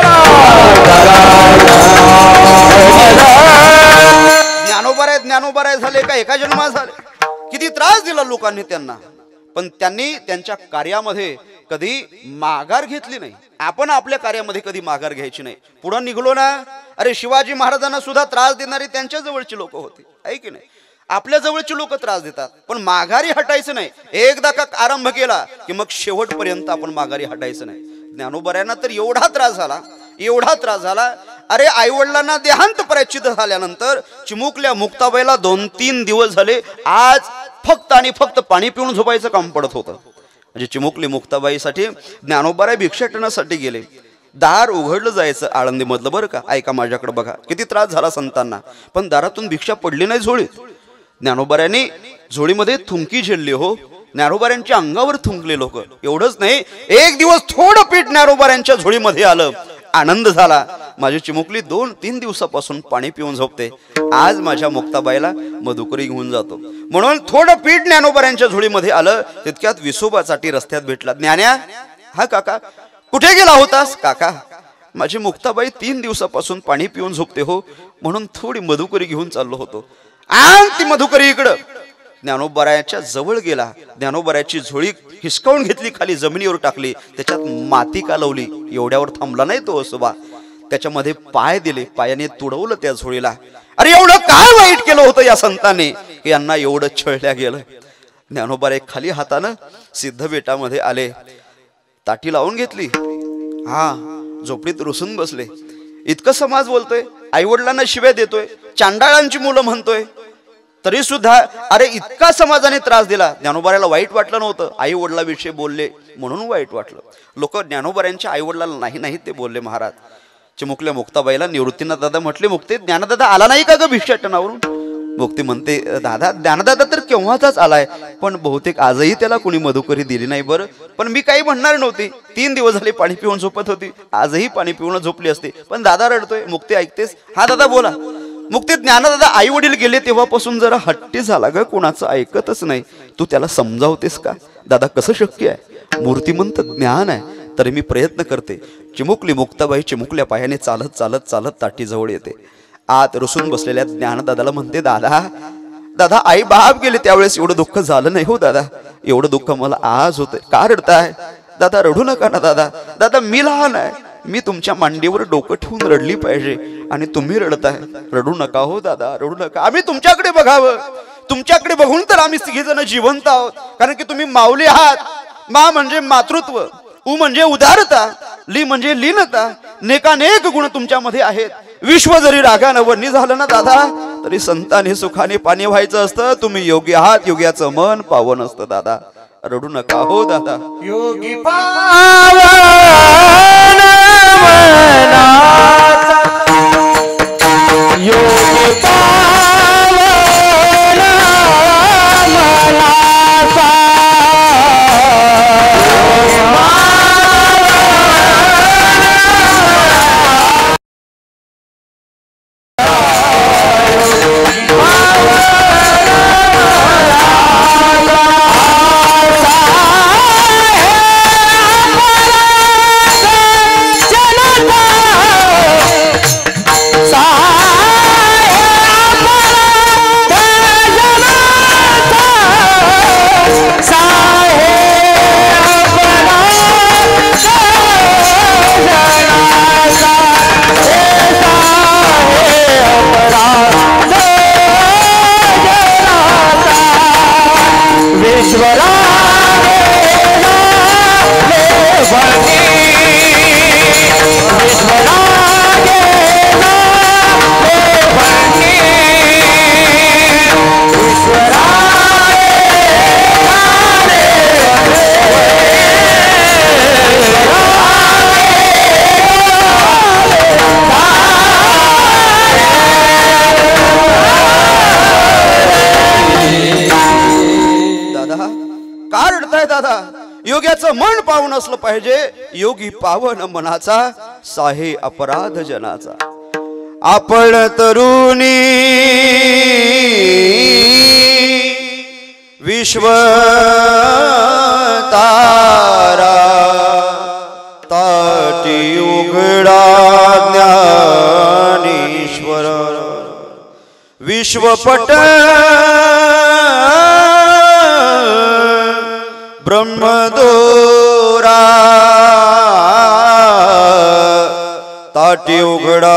ज्ञानोबाराय ज्ञानोबाराय झाले का एका जन्मात झाले. किती त्रास दिला लोकांनी त्यांना, पण त्यांनी त्यांच्या कार्यामध्ये कधी माघार घेतली नाही. आपण आपल्या कार्यामध्ये कधी माघार घ्यायची नाही. पुढे निघलो ना, अरे शिवाजी महाराजांना सुद्धा त्रास देणारी त्यांच्या जवळची लोक होती, आहे की नाही. आपल्या जवळची लोक त्रास देतात, पण माघारी हटायचं नाही. एकदा का आरंभ केला की मग शेवटपर्यंत आपण माघारी हटायचं नाही. ज्ञानोबाऱ्यांना तर एवढा त्रास झाला, एवढा त्रास झाला. अरे आईवडिलांना देहांत प्रायश्चित झाल्यानंतर चिमुकल्या मुक्ताबाईला दोन तीन दिवस झाले आज फक्त आणि फक्त पाणी पिऊन झोपायचं काम पडत होतं. म्हणजे चिमुकली मुक्ताबाईसाठी ज्ञानोबाराय भिक्षाटनासाठी गेले. दार उघडलं जायचं आळंदीमधलं, बरं का, ऐका माझ्याकडे बघा, किती त्रास झाला संतांना, पण दारातून भिक्षा पडली नाही झोळीत. ज्ञानोबाऱ्यांनी झोळीमध्ये थुंकी झेलली. हो, ज्ञानोबाऱ्यांच्या अंगावर थुंकले लोक. एवढंच नाही, एक दिवस थोडं पीठ ज्ञानोबाऱ्यांच्या झोळीमध्ये आलं, आनंद झाला. माझी चिमुकली दोन तीन दिवसापासून पाणी पिऊन झोपते, आज माझ्या मुक्ताबाईला मधुकरी घेऊन जातो. म्हणून थोडं पीठ ज्ञानोबाऱ्यांच्या झोळीमध्ये आलं. तितक्यात विसोबासाठी रस्त्यात भेटला. ज्ञान्या, हा काका कुठे गेला होतास? काका, माझी मुक्ताबाई तीन दिवसापासून पाणी पिऊन झोपते हो, म्हणून थोडी मधुकरी घेऊन चाललो होतो. आण ती मधुकरी इकडं. ज्ञानोबारायाच्या जवळ गेला, ज्ञानोबारायाची झोळी हिसकावून घेतली, खाली जमिनीवर टाकली, त्याच्यात माती कालवली. एवढ्यावर थांबला नाही तो असोबा, त्याच्यामध्ये पाय दिले, पायाने तुडवलं त्या झोळीला. अरे एवढं काय वाईट केलं होतं या संतांनी की यांना एवढं छळल्या गेलं. ज्ञानोबाराय खाली हातानं सिद्ध बेटामध्ये आले, ताटी लावून घेतली, हा झोपडीत रुसून बसले. इतकं समाज बोलतोय, आई वडिलांना शिव्या देतोय, चांडाळांची मुलं म्हणतोय, तरी सुद्धा अरे इतका समाजाने त्रास दिला, ज्ञानोबाऱ्याला वाईट वाटलं नव्हतं. आई वडिलाविषयी बोलले म्हणून वाईट वाटलं. लोक ज्ञानोबाऱ्यांच्या आई वडिलाला नाही नाही ते बोलले. महाराज चिमुकल्या मुक्ताबाईला निवृत्तीनाथ दादा म्हटले, मुक्ती ज्ञानदादा आला नाही का ग भिक्षाटनावरून? मुक्ती म्हणते, दादा ज्ञानदादा तर केव्हाचाच आलाय, पण बहुतेक आजही त्याला कुणी मधुकरी दिली नाही. बरं, पण मी काही म्हणणार नव्हती. तीन दिवस झाले पाणी पिऊन झोपत होती, आजही पाणी पिऊन झोपली असते, पण दादा रडतोय. मुक्ती ऐकतेस? हा दादा बोला. मुक्ती ज्ञानदादा आई वडील गेले तेव्हापासून जरा हट्टी झाला ग, कोणाचं ऐकतच नाही. तू त्याला समजावतेस का? दादा कसं शक्य आहे? मूर्तिमंत ज्ञान आहे. तरी मी प्रयत्न करते. चिमुकली मुक्ताबाई चिमुकल्या पायाने चालत चालत चालत ताटीजवळ येते. आत रुसून बसलेल्या ज्ञानदादाला म्हणते, दादा दादा आई बाप गेले त्यावेळेस एवढं दुःख झालं नाही हो दादा, एवढं दुःख मला आज होतंय. का रडताय? दादा रडू नका ना दादा. दादा मी लहान आहे, मी तुमच्या मांडीवर डोकं ठेवून रडली पाहिजे आणि तुम्ही रडताय. रडू नका हो दादा, रडू नका. आम्ही तुमच्याकडे बघावं, तुमच्याकडे बघून तर आम्ही तिघे जण जिवंत आहोत. कारण की तुम्ही माऊली आहात. मा म्हणजे मातृत्व, उ म्हणजे उदारता, ली म्हणजे लीनता. नेकानेक गुण तुमच्यामध्ये आहेत. विश्व जरी रागानं वन्नी झालं ना दादा, तरी संतांनी सुखाने पाणी व्हायचं असतं. तुम्ही योगी आहात, योग्याचं मन पावन असतं. दादा रडू नका हो दादा. योगी पावन मनाचा, योगी पावन मनाचा, योग्याचं मन पावन असलं पाहिजे. योगी पावन मनाचा, साहे अपराध जनाचा. आपण तरुणी विश्व तारा, ताटी उघडा ज्ञानेश्वर. विश्वपट ब्रह्मदोरा, ताटी उघडा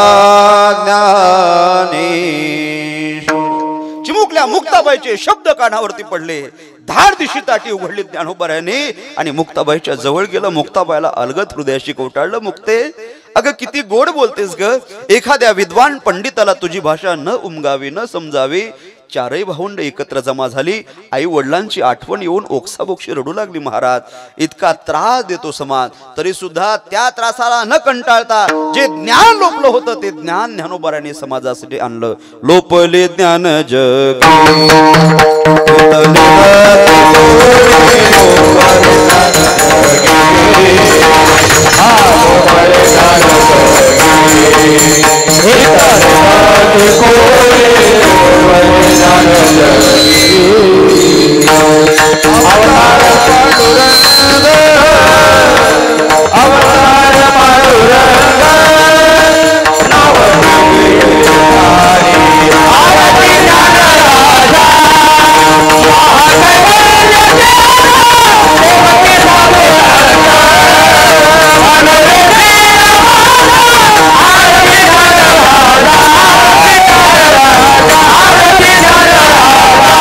ज्ञानेश्वर. चिमुकल्या मुक्ताबाईचे शब्द कानावरती पडले. धाड दिशी ताटी उघडली ज्ञानोबाऱ्याने आणि मुक्ताबाईच्या जवळ गेलं. मुक्ताबाईला अलगद हृदयाशी कोटाळलं. मुक्ते अगं किती गोड बोलतेस ग. एखाद्या विद्वान पंडिताला तुझी भाषा न उमगावी न समजावी. चारही भावंड एकत्र जमा झाली. आई वडिलांची आठवण येऊन ओक्साबोक्षी रडू लागली. महाराज इतका त्रास देतो समाज, तरी सुद्धा त्या त्रासाला न कंटाळता जे ज्ञान लोपलं होतं ते ज्ञान ज्ञानोबाऱ्याने समाजासाठी आणलं. लोपले ज्ञान जग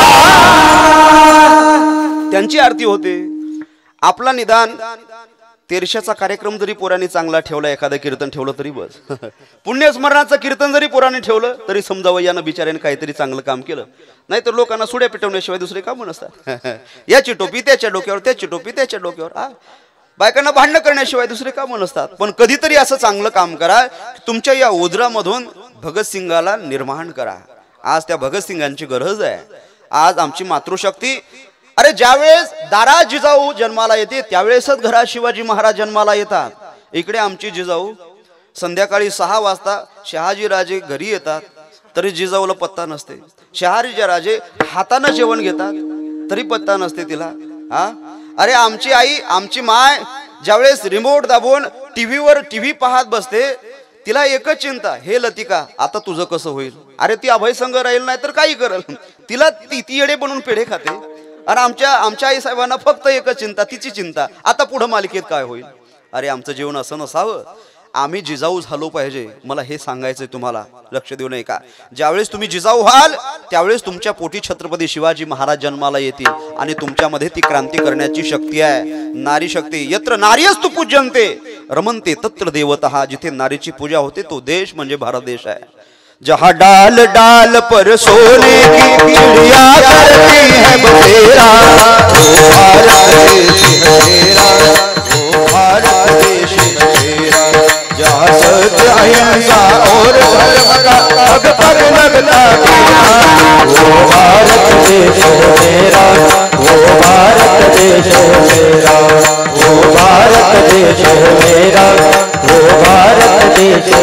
त्यांची आरती होते. आपला निदान तेरशाचा कार्यक्रम जरी पोरांनी चांगला ठेवला, एखादं कीर्तन ठेवलं तरी बस. पुण्यस्मरणाचं कीर्तन जरी पोरांनी ठेवलं तरी समजावं यानं बिचाऱ्याने काहीतरी चांगलं काम केलं. नाही तर लोकांना सुड्या पेटवण्याशिवाय दुसरे कामं नसतात. याची टोपी त्याच्या डोक्यावर, त्याची टोपी त्याच्या डोक्यावर. हा, बायकांना भांडणं करण्याशिवाय दुसरे कामं नसतात. पण कधीतरी असं चांगलं काम करा, तुमच्या या ओझरामधून भगतसिंगाला निर्माण करा. आज त्या भगतसिंगांची गरज आहे. आज आमची मातृशक्ती, अरे ज्यावेळेस दारा जिजाऊ जन्माला येते त्यावेळेसच घरात शिवाजी महाराज जन्माला येतात. इकडे आमची जिजाऊ संध्याकाळी सहा वाजता शहाजी राजे घरी येतात तरी जिजाऊला पत्ता नसते. शहाजी राजे हातानं जेवण घेतात तरी पत्ता नसते तिला. हा, अरे आमची आई, आमची माय ज्यावेळेस रिमोट दाबून टीव्हीवर टीव्ही पाहत बसते तिला एकच चिंता, हे लतिका आता तुझं कसं होईल. अरे ती अभय संघ राहील नाही तर काही करल. तिला ती ती येडे बनून पेढे खाते. आणि आमच्या आमच्या आई साहेबांना फक्त एकच चिंता, तिची चिंता आता पुढे मालिकेत काय होईल. अरे आमचं जीवन असं नसावं. आम्ही जिजाऊ झालो पाहिजे. मला हे सांगायचंय तुम्हाला, लक्ष देऊ नये का. ज्यावेळेस तुम्ही जिजाऊ व्हाल त्यावेळेस तुमच्या पोटी छत्रपती शिवाजी महाराज जन्माला येतील आणि तुमच्यामध्ये ती क्रांती करण्याची शक्ती आहे. नारी शक्ती. यत्र नार्यस्तु पूज्यन्ते रमन्ते तत्र देवतः. जिथे नारीची पूजा होते तो देश म्हणजे भारत देश आहे. जहाँ डाल डाल पर सोने की चिड़िया करती है बसेरा, वो भारत देश बसेरा, वो भारत देश बसेरा. जहाँ सत्य अहिंसा और धर्म का पग पग लगता तेरा, वो भारत देश मेरा, वो भारत देश मेरा, वो भारत देश मेरा, वो भारत देश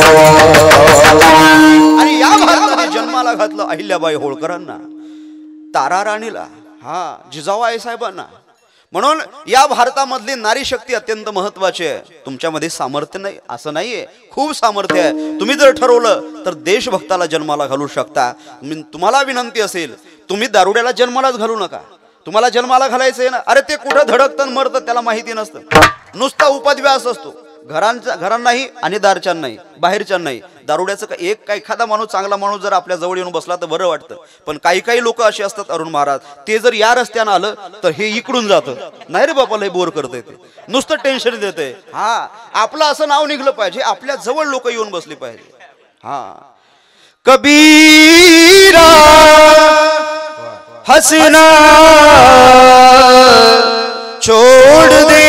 मेरा. आणि या भारताने जन्माला घातलं अहिल्याबाई होळकरांना, तारा राणीला, हा जिजाऊ आई साहेबांना. म्हणून या भारतामधली नारी शक्ती अत्यंत महत्वाची आहे. तुमच्यामध्ये सामर्थ्य नाही असं नाहीये, खूप सामर्थ्य आहे. तुम्ही जर ठरवलं तर देशभक्ताला जन्माला घालू शकता. तुम्हाला विनंती असेल, तुम्ही दारुड्याला जन्मालाच घालू नका. तुम्हाला जन्माला घालायचंय ना, अरे ते कुठं धडकतं मरतं त्याला माहिती नसतं. नुसता उपाध्यास असतो. घरांचा घरांनाही आणि दारच्यांनाही, बाहेरच्यांनाही. दारुड्याचं का एक का एखादा माणूस, चांगला माणूस जर आपल्या जवळ येऊन बसला तर बरं वाटतं. पण काही काही लोक असे असतात अरुण महाराज, ते जर या रस्त्यानं आलं तर हे इकडून जातं. नाही रे बापाला हे बोर करतंय, ते नुसतं टेन्शन देतंय. हा, आपलं असं नाव निघलं पाहिजे, आपल्या जवळ लोक येऊन बसली पाहिजे. हा, कबीरा हसना छोड़ दे,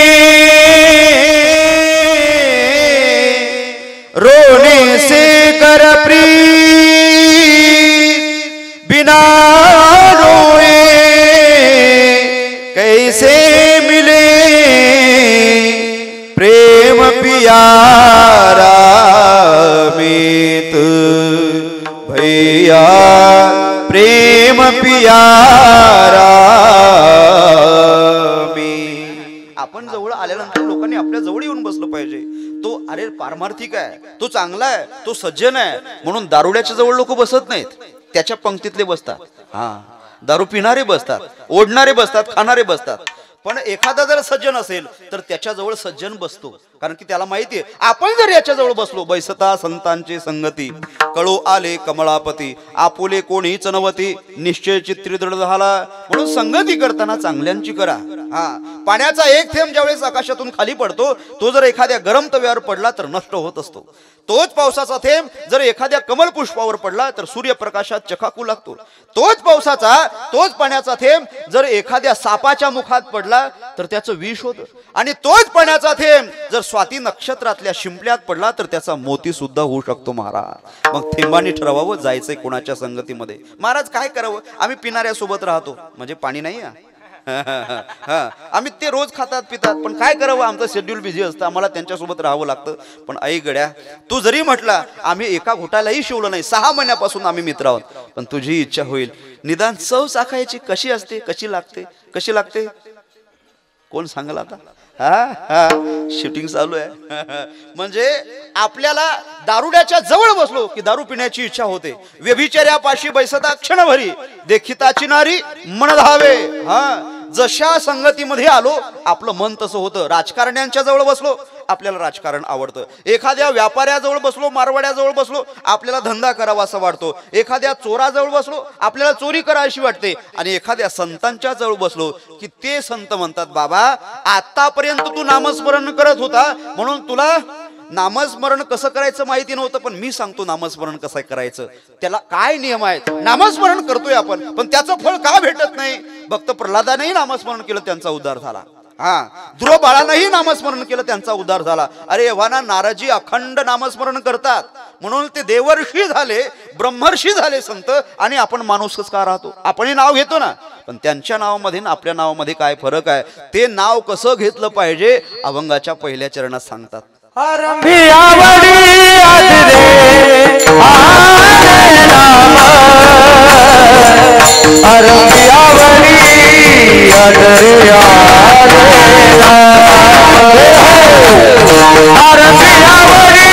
रोने से कर प्रीत, बिना रोए कैसे मिले प्रेम प्यारा मीत भैया, प्रेम प्यारा मी. आपण जवळ आल्यानंतर लोकांनी आपल्या जवळ येऊन बसलं पाहिजे. तो अरे पारमार्थिक आहे, तो चांगला आहे, तो सज्जन आहे म्हणून दारुड्याच्या जवळ लोक बसत नाहीत, त्याच्या पंक्तीतले बसतात. हा, दारू पिणारे बसतात, ओढणारे बसतात, खाणारे बसतात. पण एखादा जर सज्जन असेल तर त्याच्याजवळ सज्जन बसतो, कारण की त्याला माहिती आहे आपण जर याच्याजवळ बसलो, बैसता संतांची संगती, कळो आले कमळापती, आपुले कोणीच नवती, निश्चय चित्री दृढ झाला. म्हणून संगती करताना चांगल्यांची करा. हा, पाण्याचा एक थेंब ज्यावेळेस आकाशातून खाली पडतो तो जर एखाद्या गरम तव्यावर पडला तर नष्ट होत असतो. तोच पावसाचा थेंब जर एखाद्या कमल पुष्पावर पडला तर सूर्यप्रकाशात चकाकू लागतो. तोच पावसाचा, तोच पाण्याचा थेंब जर एखाद्या सापाच्या मुखात पडला तर त्याचं विष होतं. आणि तोच पाण्याचा थेंब जर स्वाती नक्षत्रातल्या शिंपल्यात पडला तर त्याचा मोती सुद्धा होऊ शकतो. महाराज, मग थेंबांनी ठरवावं जायचंय कोणाच्या संगतीमध्ये. महाराज काय करावं, आम्ही पिणाऱ्या सोबत राहतो म्हणजे पाणी नाही. हा, आम्ही ते रोज खातात पितात, पण काय करावं, आमचं शेड्यूल बिझी असतं, आम्हाला त्यांच्यासोबत राहावं लागतं. पण आई गड्या, तू जरी म्हटला आम्ही एका घोटालाही शिवलं नाही, सहा महिन्यापासून आम्ही मित्र आहोत, पण तुझी इच्छा होईल निदान चव चाखायची, कशी असते, कशी लागते, कशी लागते कोण सांगला आता. हा हा, शूटिंग चालू आहे. म्हणजे आपल्याला दारुड्याच्या जवळ बसलो की दारू पिण्याची इच्छा होते. व्यभिचार्यापाशी बैसता क्षणभरी, देखिताची नारी मन धावे. हा, जशा संगतीमध्ये आलो आपलं मन तसं होतं. राजकारण्यांच्या जवळ बसलो आपल्याला राजकारण आवडतं. एखाद्या व्यापाऱ्याजवळ बसलो, मारवाड्याजवळ बसलो, आपल्याला धंदा करावा असा वाटतो. एखाद्या चोराजवळ बसलो, आपल्याला चोरी करावीशी वाटते. आणि एखाद्या संतांच्या जवळ बसलो की ते संत म्हणतात, बाबा आतापर्यंत तू नामस्मरण करत होता म्हणून तुला नामस्मरण कसं करायचं माहिती नव्हतं, पण मी सांगतो नामस्मरण कसं करायचं, त्याला काय नियम आहेत. नामस्मरण करतोय आपण, पण त्याचं फळ का भेटत नाही. भक्त प्रल्हादानेही नामस्मरण केलं, त्यांचा उद्धार झाला. हा, ध्रुव बाळानंही नामस्मरण केलं, त्यांचा उद्धार झाला. अरे एव्हाना नारदजी अखंड नामस्मरण करतात म्हणून ते देवर्षी झाले, ब्रह्मर्षी झाले संत. आणि आपण माणूसच का राहतो. आपणही नाव घेतो ना, पण त्यांच्या नावामध्ये आणि आपल्या नावामध्ये काय फरक आहे. ते नाव कसं घेतलं पाहिजे अभंगाच्या पहिल्या चरणात सांगतात. आरंभी आवडी आदरे आले नाम, आरंभी आवडी आदरे आले नाम, आरंभी आवडी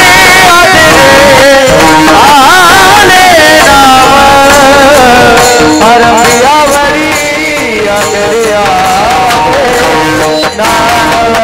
आदरे आले नाम, आरंभी आवडी आदरे आले नाम.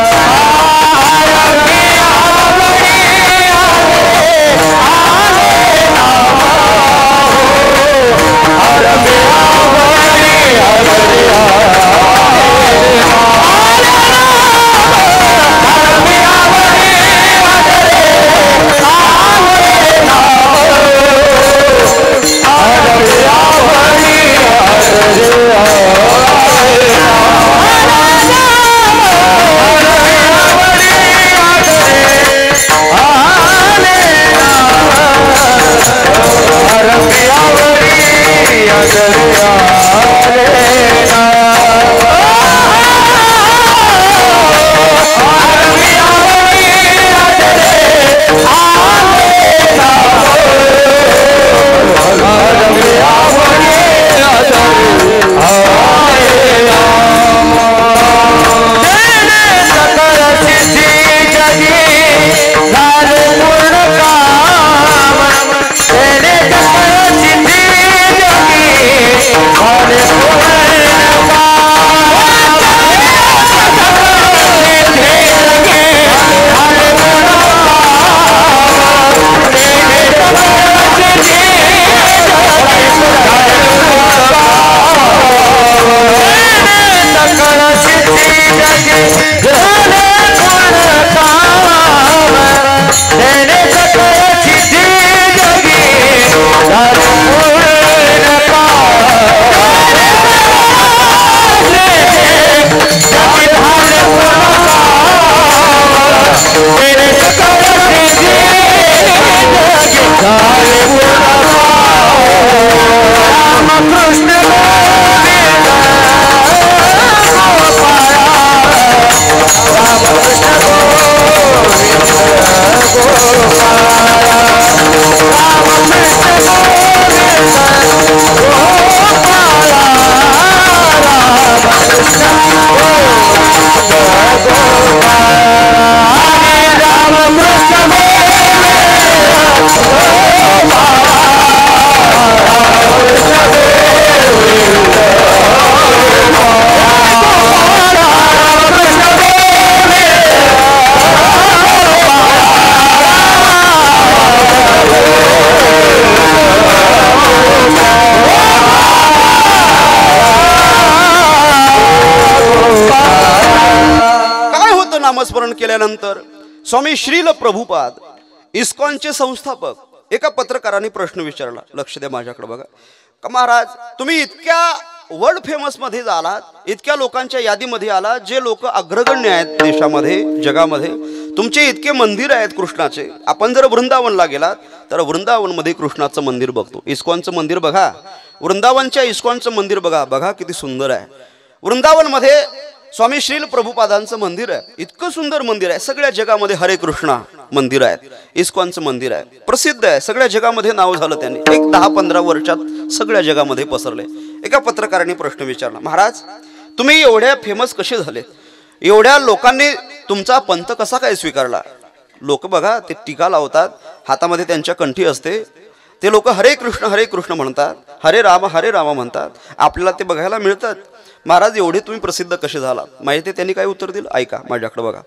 नामस्मरण केल्यानंतर स्वामी श्रील प्रभुपाद इस्कॉनचे संस्थापक एका पत्रकाराने प्रश्न विचारला. लक्ष द्या माझ्याकडे बघा. महाराज तुम्ही इतक्या वर्ल्ड फेमस मध्ये आलात, इतक्या लोकांच्या यादीमध्ये आलात, जे लोक अग्रगण्य आहेत देशामध्ये जगामध्ये, तुमचे इतके मंदिर आहेत कृष्णाचे. आपण जर वृंदावनला गेलात तर वृंदावनमध्ये कृष्णाचं मंदिर बघतो. इस्कॉनचं मंदिर बघा, वृंदावनच्या इस्कॉनचं मंदिर बघा, बघा किती सुंदर आहे. वृंदावनमध्ये स्वामी श्रील प्रभुपादांचं मंदिर आहे, इतकं सुंदर मंदिर आहे. सगळ्या जगामध्ये हरे कृष्णा मंदिर आहे, इस्कॉनचं मंदिर आहे, प्रसिद्ध आहे, सगळ्या जगामध्ये नाव झालं त्यांनी. एक दहा पंधरा वर्षात सगळ्या जगामध्ये पसरले. एका पत्रकाराने प्रश्न विचारला, महाराज तुम्ही एवढ्या फेमस कसे झाले, एवढ्या लोकांनी तुमचा पंथ कसा काय स्वीकारला. लोक बघा ते टीका लावतात, हातामध्ये त्यांच्या कंठी असते, ते लोक हरे कृष्ण हरे कृष्ण म्हणतात, हरे राम हरे राम म्हणतात, आपल्याला ते बघायला मिळतात. महाराज एवढे तुम्ही प्रसिद्ध कसे झालात. माहिती त्यांनी काय उत्तर दिलं, ऐका माझ्याकडे बघा.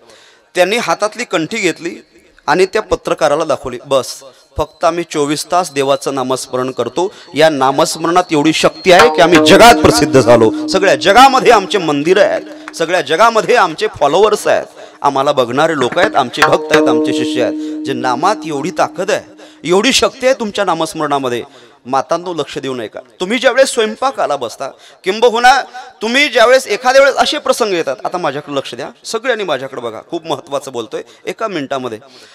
त्यांनी हातातली कंठी घेतली आणि त्या पत्रकाराला दाखवली, बस फक्त आम्ही चोवीस तास देवाचं नामस्मरण करतो, या नामस्मरणात एवढी शक्ती आहे की आम्ही जगात प्रसिद्ध झालो, सगळ्या जगामध्ये आमचे मंदिरं आहेत, सगळ्या जगामध्ये आमचे फॉलोअर्स आहेत, आम्हाला बघणारे लोक आहेत, आमचे भक्त आहेत, आमचे शिष्य आहेत. जे नामात एवढी ताकद आहे, एवढी शक्ती आहे तुमच्या नामस्मरणामध्ये. मातांनो लक्ष देऊ नये का? तुम्ही ज्यावेळेस स्वयंपाकाला बसता, किंबहुना तुम्ही ज्यावेळेस एखाद्या वेळेस असे प्रसंग येतात, आता माझ्याकडे लक्ष द्या सगळ्यांनी, माझ्याकडे बघा, खूप महत्त्वाचं बोलतोय एका मिनिटामध्ये.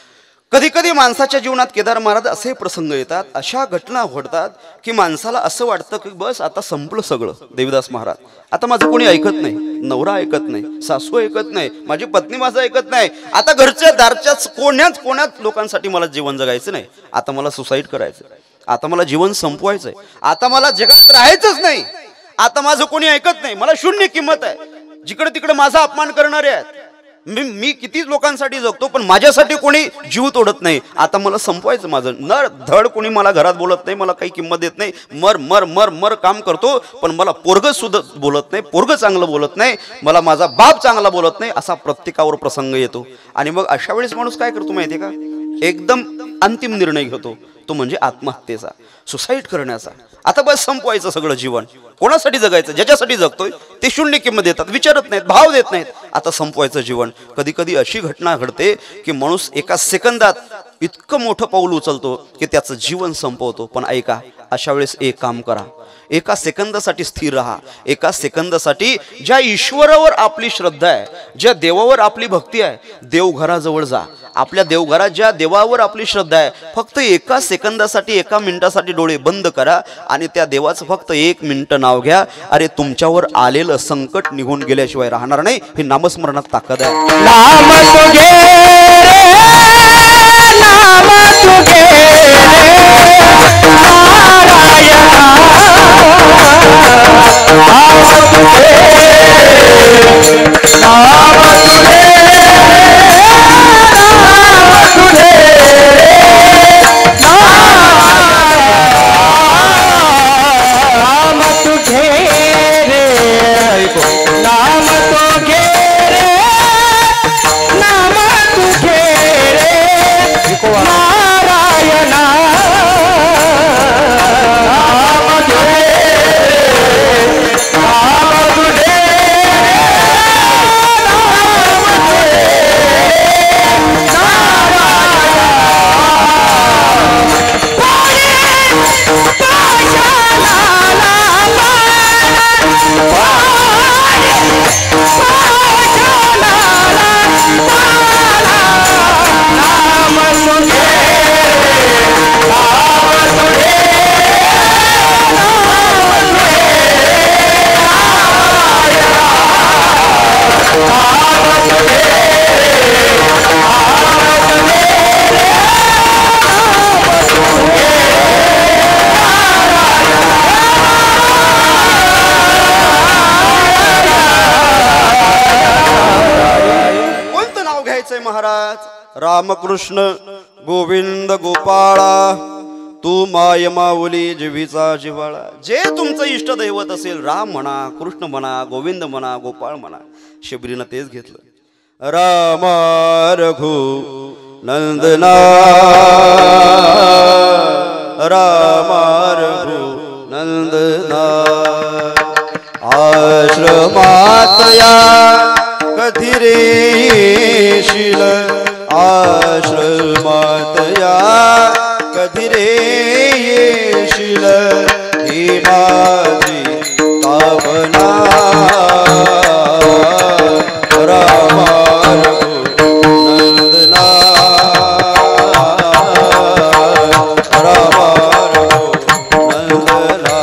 कधी कधी माणसाच्या जीवनात केदार महाराज असे प्रसंग येतात, अशा घटना घडतात की माणसाला असं वाटतं की बस आता संपलं सगळं. देवीदास महाराज, आता माझं कोणी ऐकत नाही, नवरा ऐकत नाही, सासू ऐकत नाही, माझी पत्नी माझं ऐकत नाही, आता घरच्या दारच्याच कोण्याच कोण्याच लोकांसाठी मला जीवन जगायचं नाही, आता मला सुसाईड करायचं, आता मला जीवन संपवायचंय, आता मला जगात राहायचंच नाही, आता माझं कोणी ऐकत नाही, मला शून्य किंमत आहे, जिकडे तिकडे माझा अपमान करणारे आहेत, मी मी किती लोकांसाठी जगतो पण माझ्यासाठी कोणी जीव तोडत नाही, आता मला संपवायचं माझं. नर धड कोणी मला घरात बोलत नाही, मला काही किंमत देत नाही, मर मर मर मर काम करतो पण मला पोरग सुद्धा बोलत नाही, पोरग चांगलं बोलत नाही, मला माझा बाप चांगला बोलत नाही, असा प्रत्येकावर प्रसंग येतो. आणि मग अशा वेळेस माणूस काय करतो माहितीये का? एकदम अंतिम निर्णय घेतो, तो म्हणजे आत्महत्येचा, सुसाईड करण्याचा. आता बस संपवायचं सगळं जीवन, कोणासाठी जगायचं? ज्याच्यासाठी जगतोय ते शून्य किंमत देतात, विचारत नाहीत, भाव देत नाहीत, आता संपवायचं जीवन. कधी कधी अशी घटना घडते की माणूस एका सेकंदात इतकं मोठं पाऊल उचलतो की त्याचं जीवन संपवतो. पण ऐका, अशा वेळेस एक काम करा, एका सेकंदासाठी स्थिर राहा, एका सेकंदासाठी ज्या ईश्वरावर आपली श्रद्धा आहे, ज्या देवावर आपली भक्ती आहे, देवघराजवळ जा, आपल्या देवघरात ज्या देवावर आपली श्रद्धा आहे, फक्त एका सेकंदासाठी एका मिनिटासाठी डोळे बंद करा आणि त्या देवाचं फक्त एक मिनिट नाव घ्या. अरे तुमच्यावर आलेलं संकट निघून गेल्याशिवाय राहणार नाही. हे नामस्मरणात ताकद आहे. नाम तुझे नाम तुझे महाराज. रामकृष्ण गोविंद गोपाळा, तू माय माऊली जीवीचा जिवाळा. जे तुमचं इष्ट दैवत असेल, राम म्हणा, कृष्ण म्हणा, गोविंद म्हणा, गोपाळ म्हणा, शबरीनं तेच घेतलं. राम रघु नंदना, राम रघु नंदना, आश्रमातया कधी रे शील, आश्रमातया कधी रे येशील, ही माझी कामना. राम रघु नंदना, राम रघु नंदना.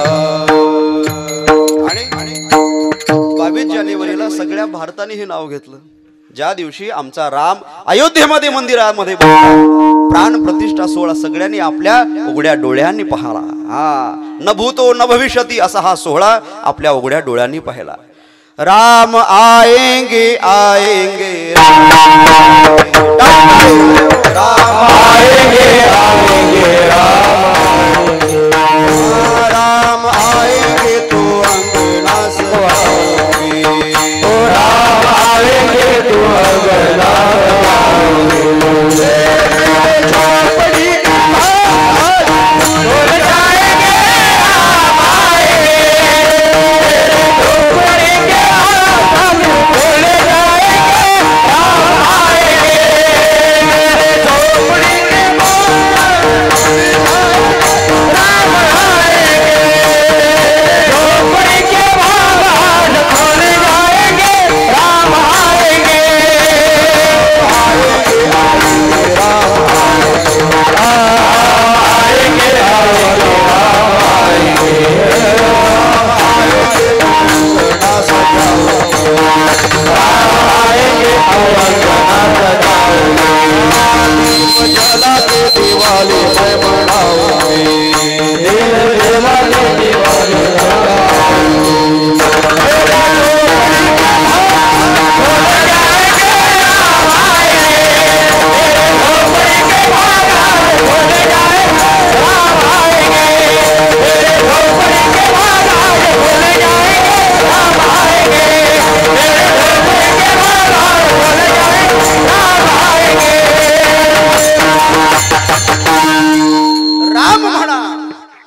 आणि बावीस जानेवारीला सगळ्या भारताने हे नाव घेतलं, ज्या दिवशी आमचा राम अयोध्येमध्ये मंदिरामध्ये प्राण प्रतिष्ठा सोहळा सगळ्यांनी आपल्या उघड्या डोळ्यांनी पाहिला. हा, न भूतो न भविष्यती असा हा सोहळा आपल्या उघड्या डोळ्यांनी पाहिला. राम आएंगे आएंगे राम आएंगे आएंगे राम आएंगे तो अंगना सजाओगे, राम आएंगे तो अंगना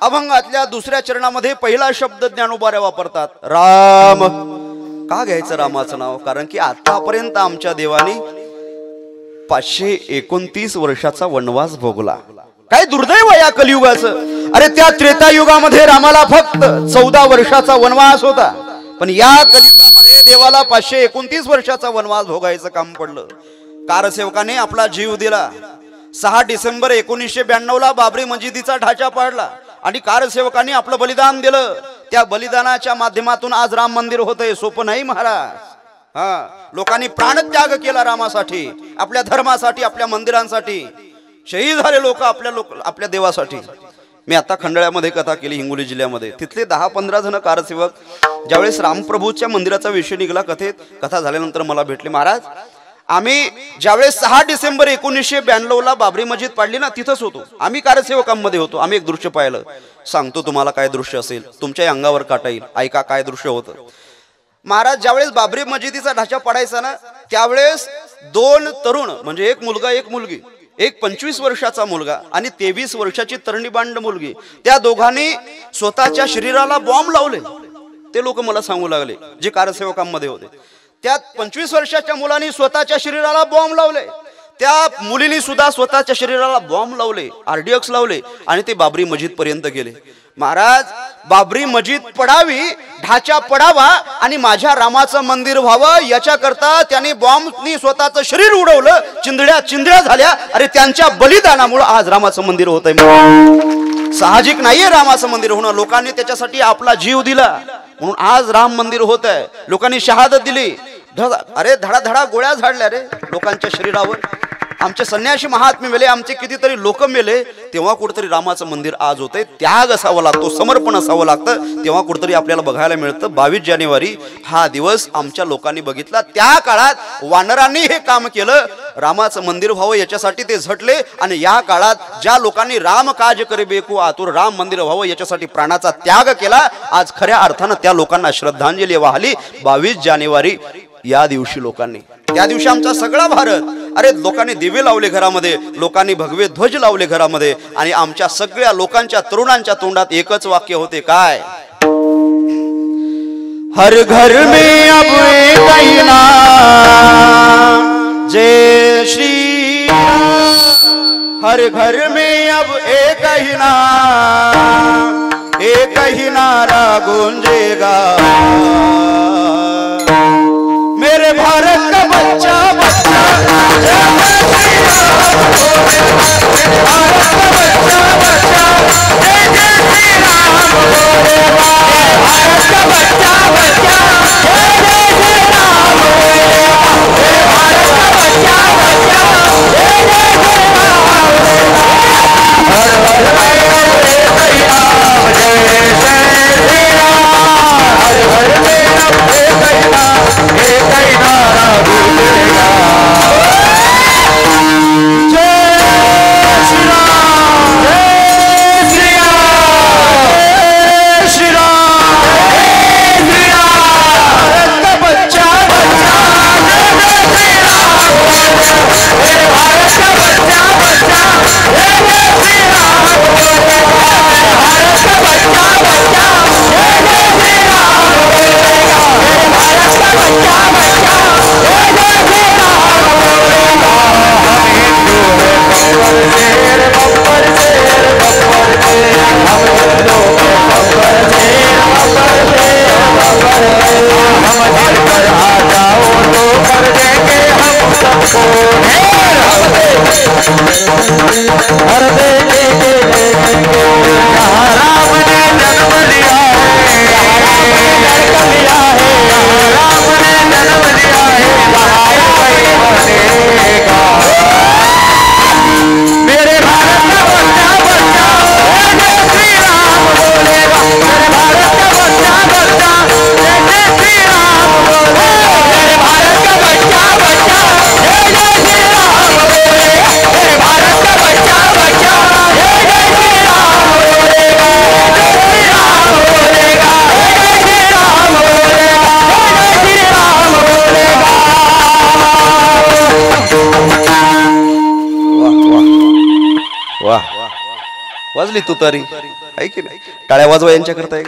अभंगातल्या दुसऱ्या चरणामध्ये पहिला शब्द ज्ञानोबाऱ्या वापरतात, राम. का घ्यायचं रामाचं नाव? कारण की आतापर्यंत आमच्या देवाने पाचशे एकोणतीस वर्षाचा वनवास भोगला. काय दुर्दैव या कलियुगाचं. अरे त्या त्रेतायुगामध्ये रामाला फक्त चौदा वर्षाचा वनवास होता, पण या कलियुगामध्ये देवाला पाचशे एकोणतीस वर्षाचा वनवास भोगायचं काम पडलं. कारसेवकाने आपला जीव दिला. सहा डिसेंबर एकोणीसशे ब्याण्णव ला बाबरी मस्जिदीचा ढाचा पाडला आणि कारसेवकांनी आपलं बलिदान दिलं. त्या बलिदानाच्या माध्यमातून आज राम मंदिर होतंय. सोपं नाही महाराज. हा, लोकांनी प्राणत्याग केला रामासाठी, आपल्या धर्मासाठी, आपल्या मंदिरांसाठी. शहीद झाले लोक आपल्या लोक आपल्या देवासाठी. मी आता खंडाळ्यामध्ये कथा केली, हिंगोली जिल्ह्यामध्ये. तिथले दहा पंधरा जण कारसेवक ज्यावेळेस रामप्रभूच्या मंदिराचा विषय निघाला कथेत, कथा झाल्यानंतर मला भेटले. महाराज, आम्ही ज्यावेळेस सहा डिसेंबर एकोणीसशे ब्याण्णव ला बाबरी मस्जिद पाडली ना, तिथंच होतो आम्ही, कारसेवकांमध्ये होतो. आम्ही एक दृश्य पाहिलं. सांगतो तुम्हाला काय दृश्य असेल, तुमच्या अंगावर काटा येईल. ऐका काय दृश्य होतं. महाराज, ज्यावेळेस बाबरी मस्जिदीचा ढाचा पडायचा ना, त्यावेळेस दोन तरुण, म्हणजे एक मुलगा एक मुलगी, एक पंचवीस वर्षाचा मुलगा आणि तेवीस वर्षाची तरणीबांड मुलगी, त्या दोघांनी स्वतःच्या शरीराला बॉम्ब लावले. ते लोक मला सांगू लागले जे कारसेवकांमध्ये होते. त्या पंचवीस वर्षाच्या मुलांनी स्वतःच्या शरीराला बॉम्ब लावले. त्या मुलींनी सुद्धा स्वतःच्या शरीराला बॉम्ब लावले, आरडीएक्स लावले आणि ते बाबरी मस्जिद पर्यंत गेले. महाराज, बाबरी मस्जिद पडावी, ढाचा पडावा आणि माझ्या रामाचं मंदिर व्हावं याच्याकरता त्यांनी बॉम्बनी स्वतःचं शरीर उडवलं. चिंधड्या चिंधड्या झाल्या. अरे त्यांच्या बलिदानामुळे आज रामाचं मंदिर होतंय. साहजिक नाहीये रामाचं मंदिर होणं. लोकांनी त्याच्यासाठी आपला जीव दिला म्हणून आज राम मंदिर होत आहे. लोकांनी शहादत दिली. अरे धडाधडा गोळ्या झाडल्या रे लोकांच्या शरीरावर. आमचे संन्यासी महात्मे मेले, आमचे कितीतरी लोक मेले, तेव्हा कुठेतरी रामाचं मंदिर आज होतंय. त्याग असावं लागतो, समर्पण असावं लागतं, तेव्हा कुठेतरी आपल्याला बघायला मिळतं. बावीस जानेवारी हा दिवस आमच्या लोकांनी बघितला. त्या काळात वानरांनी हे काम केलं, रामाचं मंदिर व्हावं याच्यासाठी ते झटले. आणि या काळात ज्या लोकांनी राम काज करे बेकू आतुर, राम मंदिर व्हावं याच्यासाठी प्राणाचा त्याग केला, आज खऱ्या अर्थानं त्या लोकांना श्रद्धांजली वाहली बावीस जानेवारी या दिवशी लोकांनी. त्या दिवशी आमचा सगळा भारत, अरे लोकांनी दिवे लावले घरामध्ये, लोकांनी भगवे ध्वज लावले घरामध्ये आणि आमच्या सगळ्या लोकांच्या तरुणांच्या तोंडात एकच वाक्य होते, काय? हर घर में अब एक ही नाम, जय श्री राम. हर घर में अब एक ही नाम, एक ही नारा गूंजेगा, मेरे भारत का बच्चा बच्चा, भारत का बच्चा बच्चा, जय जय श्री राम बोलेगा. भारत का बच्चा बच्चा, जय जय श्री राम बोलेगा. भारत का बच्चा बच्चा, जय जय श्री राम बोलेगा. हर हर श्री राम, जय जय श्री राम. हर हर में अब एक ही नाम, एक ही नारा गूंजेगा. जय श्री राम, जय श्री राम, जय श्री राम, जय श्री राम. भारत का बच्चा बच्चा, जय जय श्री राम बोलेगा. भारत का बच्चा बच्चा, जय जय श्री राम बोलेगा. भारत का बच्चा बच्चा, जय जय श्री राम बोलेगा. भारत का बच्चा बच्चा, जय जय श्री राम बोलेगा. हम हिंदू हैं बब्बर शेर, बब्बर शेर, बब्बर शेर. हम हिंदू हैं बब्बर शेर, बब्बर शेर, बब्बर शेर. हम मिलकर आ जाओ तो कर देंगे हम सबको ढेर. हम देंगे हर देंगे देंगे जहाँ राम ने जन्म लिया है, जहाँ राम ने जन्म लिया है, जहाँ राम ने जन्म लिया है, वहाँ वही बनेगा. मेरे भारत का बच्चा बच्चा, जय श्री राम बोलेगा. मेरे भारत का बच्चा बच्चा, जय श्री राम बोलेगा. मेरे भारत का बच्चा बच्चा, जय जय श्री राम बोलेगा. मेरे भारत का बच्चा बच्चा, जय जय श्री राम बोलेगा. जय श्री राम बोलेगा, जय श्री राम बोलेगा, जय श्री राम बोलेगा. वाह वाह वाह वाजली तू तरी आहे की नाही? टाळ्या वाजवा यांच्याकरता.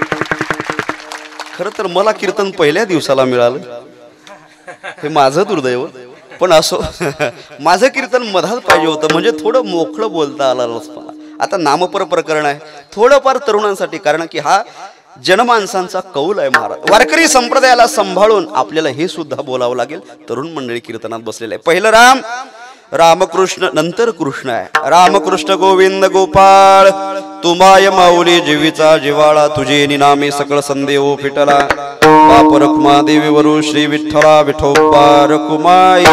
खरं तर मला कीर्तन पहिल्या दिवसाला मिळालं, हे माझं दुर्दैव. पण असो, माझं कीर्तन मधात पाहिजे होतं, म्हणजे थोडं मोकळं बोलता आलं मला. आता नामपर प्रकरण आहे थोडंफार तरुणांसाठी, कारण की हा जनमानसांचा कौल आहे महाराज. वारकरी संप्रदायाला सांभाळून आपल्याला हे सुद्धा बोलावं लागेल. तरुण मंडळी कीर्तनात बसलेले आहे. पहिलं राम, रामकृष्ण, नंतर कृष्ण आहे. रामकृष्ण गोविंद गोपाळ, तुमाय माऊली जीवीचा जिवाळा, तुझे निनामे सकळ संदेव फिटला. बाप रखुमा देवी वरू श्री विठ्ठला विठोबा रखुमाई.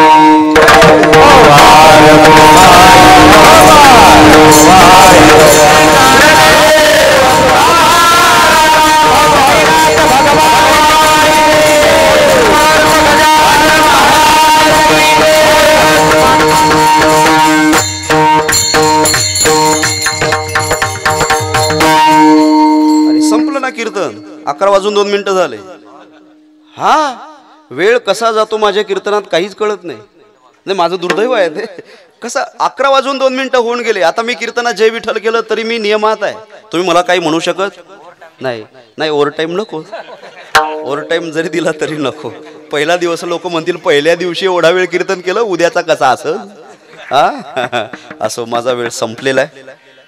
संपलं ना कीर्तन, अकरा वाजून दोन मिनिटं झाले. हा वेळ कसा जातो माझ्या कीर्तनात काहीच कळत नाही. नाही माझं दुर्दैव आहे ते. कसं अकरा वाजून दोन मिनिटं होऊन गेले. आता मी कीर्तनात जय विठ्ठल केलं तरी मी नियमात आहे. तुम्ही मला काही म्हणू शकत नाही. नाही ओव्हर टाईम नको, ओव्हर टाईम जरी दिला तरी नको. पहिला दिवस लोक म्हणतील पहिल्या दिवशी एवढा वेळ कीर्तन केलं, उद्याचा कसा असं. हा असो, माझा वेळ संपलेला आहे.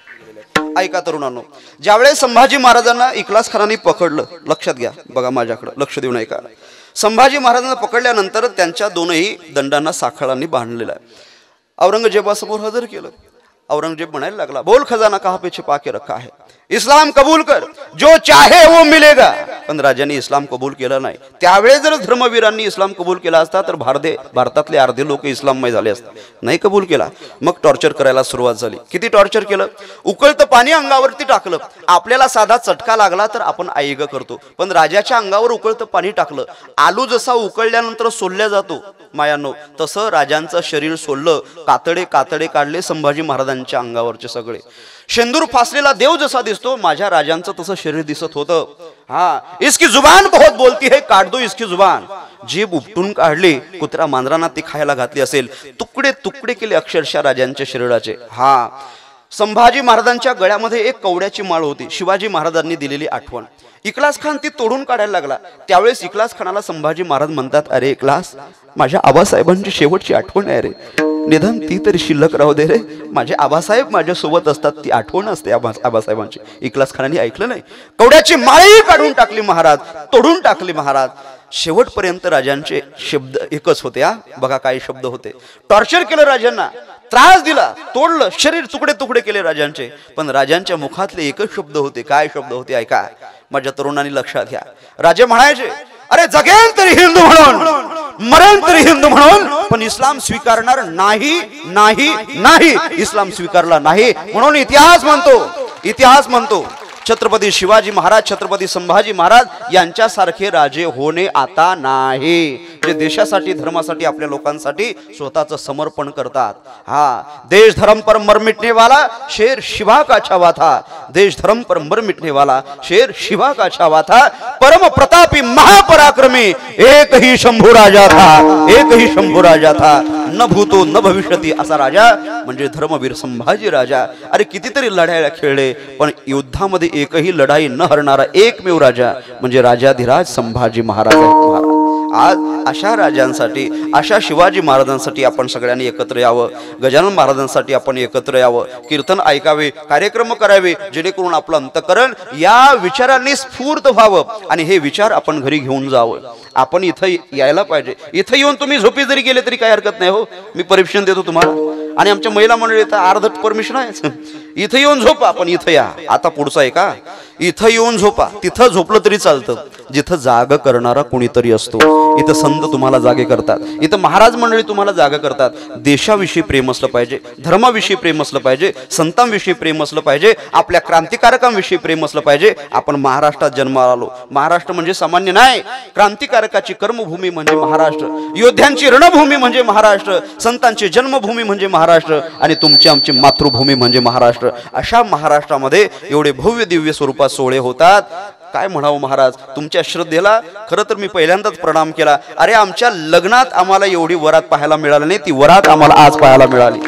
ऐका तरुणांनो, ज्यावेळेस संभाजी महाराजांना इखलास खानाने पकडलं, लक्षात घ्या, बघा माझ्याकडे लक्ष देऊन ऐका. संभाजी महाराजांना पकडल्यानंतर त्यांच्या दोनही दंडांना साखळांनी बांधलेला आहे. औरंगजेबासमोर हजर केलं. औरंगजेब म्हणायला लागला, बोल खजाना कहाँ पे छिपा के रखा है, इस्लाम कबूल कर, जो चाहे वो मिलेगा. पण राजांनी इस्लाम कबूल केला नाही. त्यावेळेस जर धर्मवीरांनी इस्लाम कबूल केला असता तर भारते भारतातले अर्धे लोक इस्लाममय झाले असते. नाही कबूल केला, मग टॉर्चर करायला सुरुवात झाली. किती टॉर्चर केलं. उकळतं पाणी अंगावरती टाकलं. आपल्याला साधा चटका लागला तर आपण आई ग करतो, पण राजाच्या अंगावर उकळतं पाणी टाकलं. आलू जसा उकळल्यानंतर सोलल्या जातो मायानो, तसं राजांचं शरीर सोललं. कातडे कातडे काढले संभाजी महाराजांच्या अंगावरचे सगळे. शेंदूर फासलेला देव जसा दिसतो, माझ्या राजांचं तसं शरीर दिसत होतं. हा, इसकी जुबान बहुत बोलती है, काट दो इसकी जुबान. जीभ उपटून काढली, कुत्रा मांजरांना ती खायला घातली असेल. तुकडे तुकडे केले अक्षरशः राजांच्या शरीराचे. हा, संभाजी महाराजांच्या गळ्यामध्ये एक कवड्याची माळ होती, शिवाजी महाराजांनी दिलेली आठवण. इखलास खान ती तोडून काढायला लागला. त्यावेळेस इखलास खानाला संभाजी महाराज म्हणतात, अरे इखलास, माझ्या आबासाहेबांची शेवटची आठवण आहे रे, निदान ती तरी शिल्लक राहू दे रे. माझे आबासाहेब माझ्या सोबत असतात, ती आठवण असते आबा आबासाहेबांची. इखलास खानाने ऐकलं नाही. कवड्याची माळही काढून टाकली महाराज, तोडून टाकली महाराज. शेवटपर्यंत राजांचे शब्द एकच होते. हा बघा काय शब्द होते. टॉर्चर केलं राजांना, त्रास दिला, तोडलं, शरीर तुकडे तुकडे केले राजांचे. पण राजांच्या मुखातले एकच शब्द होते. काय शब्द होते ऐका, माझ्या तरुणांनी लक्षात घ्या. राजे म्हणायचे, अरे जगेल तरी हिंदू म्हणून, मरेल तरी हिंदू म्हणून, पण इस्लाम स्वीकारणार नाही नाही नाही. इस्लाम स्वीकारला नाही म्हणून इतिहास म्हणतो, इतिहास म्हणतो छत्रपती शिवाजी महाराज, छत्रपती संभाजी महाराज यांच्यासारखे राजे होणे आता नाही, जे देशासाठी धर्मासाठी आपल्या लोकांसाठी स्वतःचं समर्पण करतात. हा, देश धर्म पर मर मिटने वाला शेर शिवा का छावा था, देश धर्म पर मर मिटने वाला शेर शिवा का छावा था. परम प्रतापी महापराक्रमी एक ही शंभू राजा था, एक ही शंभू राजा था, न भूतो न भविष्यती असा राजा म्हणजे धर्मवीर संभाजी राजा. अरे कितीतरी लढाया खेळले, पण युद्धामध्ये एकही लढाई न हरणारा एकमेव राजा म्हणजे राजाधिराज संभाजी महाराज आहेत. आज अशा राजांसाठी, अशा शिवाजी महाराजांसाठी आपण सगळ्यांनी एकत्र यावं. गजानन महाराजांसाठी आपण एकत्र यावं, कीर्तन ऐकावे, कार्यक्रम करावे, जेणेकरून आपलं अंतःकरण या विचारांनी स्फूर्त व्हावं आणि हे विचार आपण घरी घेऊन जावं. आपण इथं यायला पाहिजे. इथं येऊन तुम्ही झोपी जरी गेले तरी काही हरकत नाही हो, मी परमिशन देतो तुम्हाला. आणि आमच्या महिला मंडळी तर अर्ध परमिशन आहे. इथं येऊन झोपा, पण इथं या. आता पुढचं आहे का, इथं येऊन झोपा, तिथं झोपलं तरी चालतं जिथं जाग करणारा कोणीतरी असतो. इथं संत तुम्हाला जागे करतात, इथं महाराज मंडळी तुम्हाला जागा करतात. देशाविषयी प्रेम असलं पाहिजे, धर्माविषयी प्रेम असलं पाहिजे, संतांविषयी प्रेम असलं पाहिजे, आपल्या क्रांतिकारकांविषयी प्रेम असलं पाहिजे. आपण महाराष्ट्रात जन्माला आलो. महाराष्ट्र म्हणजे सामान्य नाही, क्रांतिकारकाची कर्मभूमी म्हणजे महाराष्ट्र, योद्ध्यांची रणभूमी म्हणजे महाराष्ट्र, संतांची जन्मभूमी म्हणजे महाराष्ट्र आणि तुमची आमची मातृभूमी म्हणजे महाराष्ट्र. अशा महाराष्ट्रामध्ये एवढे भव्य दिव्य स्वरूपात सोहळे होतात. काय म्हणावं महाराज, तुमच्या श्रद्धेला खरं तर मी पहिल्यांदाच प्रणाम केला. अरे आमच्या लग्नात आम्हाला एवढी वरात पाहायला मिळाली नाही, ती वरात आम्हाला आज पाहायला मिळाली.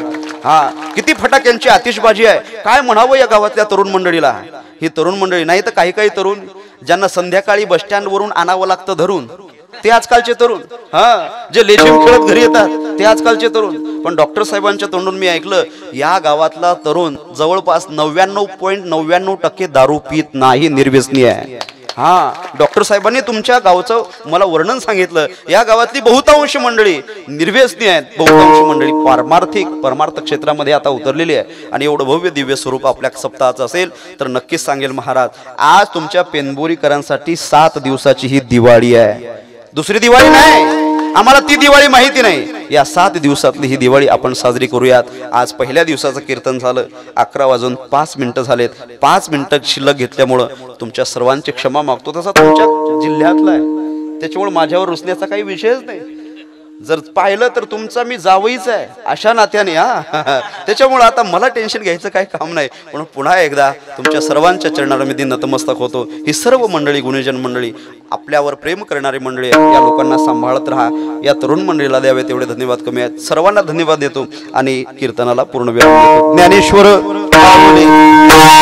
हा, किती फटाक्यांची आतिषबाजी आहे, काय म्हणावं या गावातल्या तरुण मंडळीला. ही तरुण मंडळी नाही तर काही काही तरुण ज्यांना संध्याकाळी बस स्टँड वरून आणावं लागतं धरून, ते आजकालचे तरुण. हा, जे लेझिम खेळत घरी येतात ते आजकालचे तरुण. पण डॉक्टर साहेबांच्या तोंडून मी ऐकलं, या गावातला तरुण जवळपास नव्याण्णव पॉईंट नव्याण्णव टक्के दारू पित नाही, निर्व्यसनी आहे. हा, डॉक्टर साहेबांनी तुमच्या गावचं मला वर्णन सांगितलं. या गावातली बहुतांश मंडळी निर्व्यसनी आहेत, बहुतांश मंडळी पारमार्थिक परमार्थ क्षेत्रामध्ये आता उतरलेली आहे. आणि एवढं भव्य दिव्य स्वरूप आपल्या सप्ताहाचं असेल तर नक्कीच सांगेल महाराज, आज तुमच्या पेनबोरीकरांसाठी सात दिवसाची ही दिवाळी आहे, दुसरी दिवाळी नाही. आम्हाला ती दिवाळी माहिती नाही, या सात दिवसातली ही दिवाळी आपण साजरी करूयात. आज पहिल्या दिवसाचं कीर्तन झालं, अकरा वाजून पाच मिनिटं झालेत. पाच मिनिटं शिल्लक घेतल्यामुळं तुमच्या सर्वांची क्षमा मागतो. तसा तुमच्या जिल्ह्यातला आहे, त्याच्यामुळे माझ्यावर रुसण्याचा काही विषयच नाही. जर पाहिलं तर तुमचा मी जावईच आहे अशा नात्याने. हा, त्याच्यामुळे आता मला टेन्शन घ्यायचं काही काम नाही. म्हणून पुन्हा एकदा तुमच्या सर्वांच्या चरणाला मी नतमस्तक होतो. ही सर्व मंडळी, गुणीजन मंडळी, आपल्यावर प्रेम करणारी मंडळी आहेत, या लोकांना सांभाळत राहा. या तरुण मंडळीला द्यावे तेवढे धन्यवाद कमी आहेत. सर्वांना धन्यवाद देतो आणि कीर्तनाला पूर्ण विराम देतो. ज्ञानेश्वर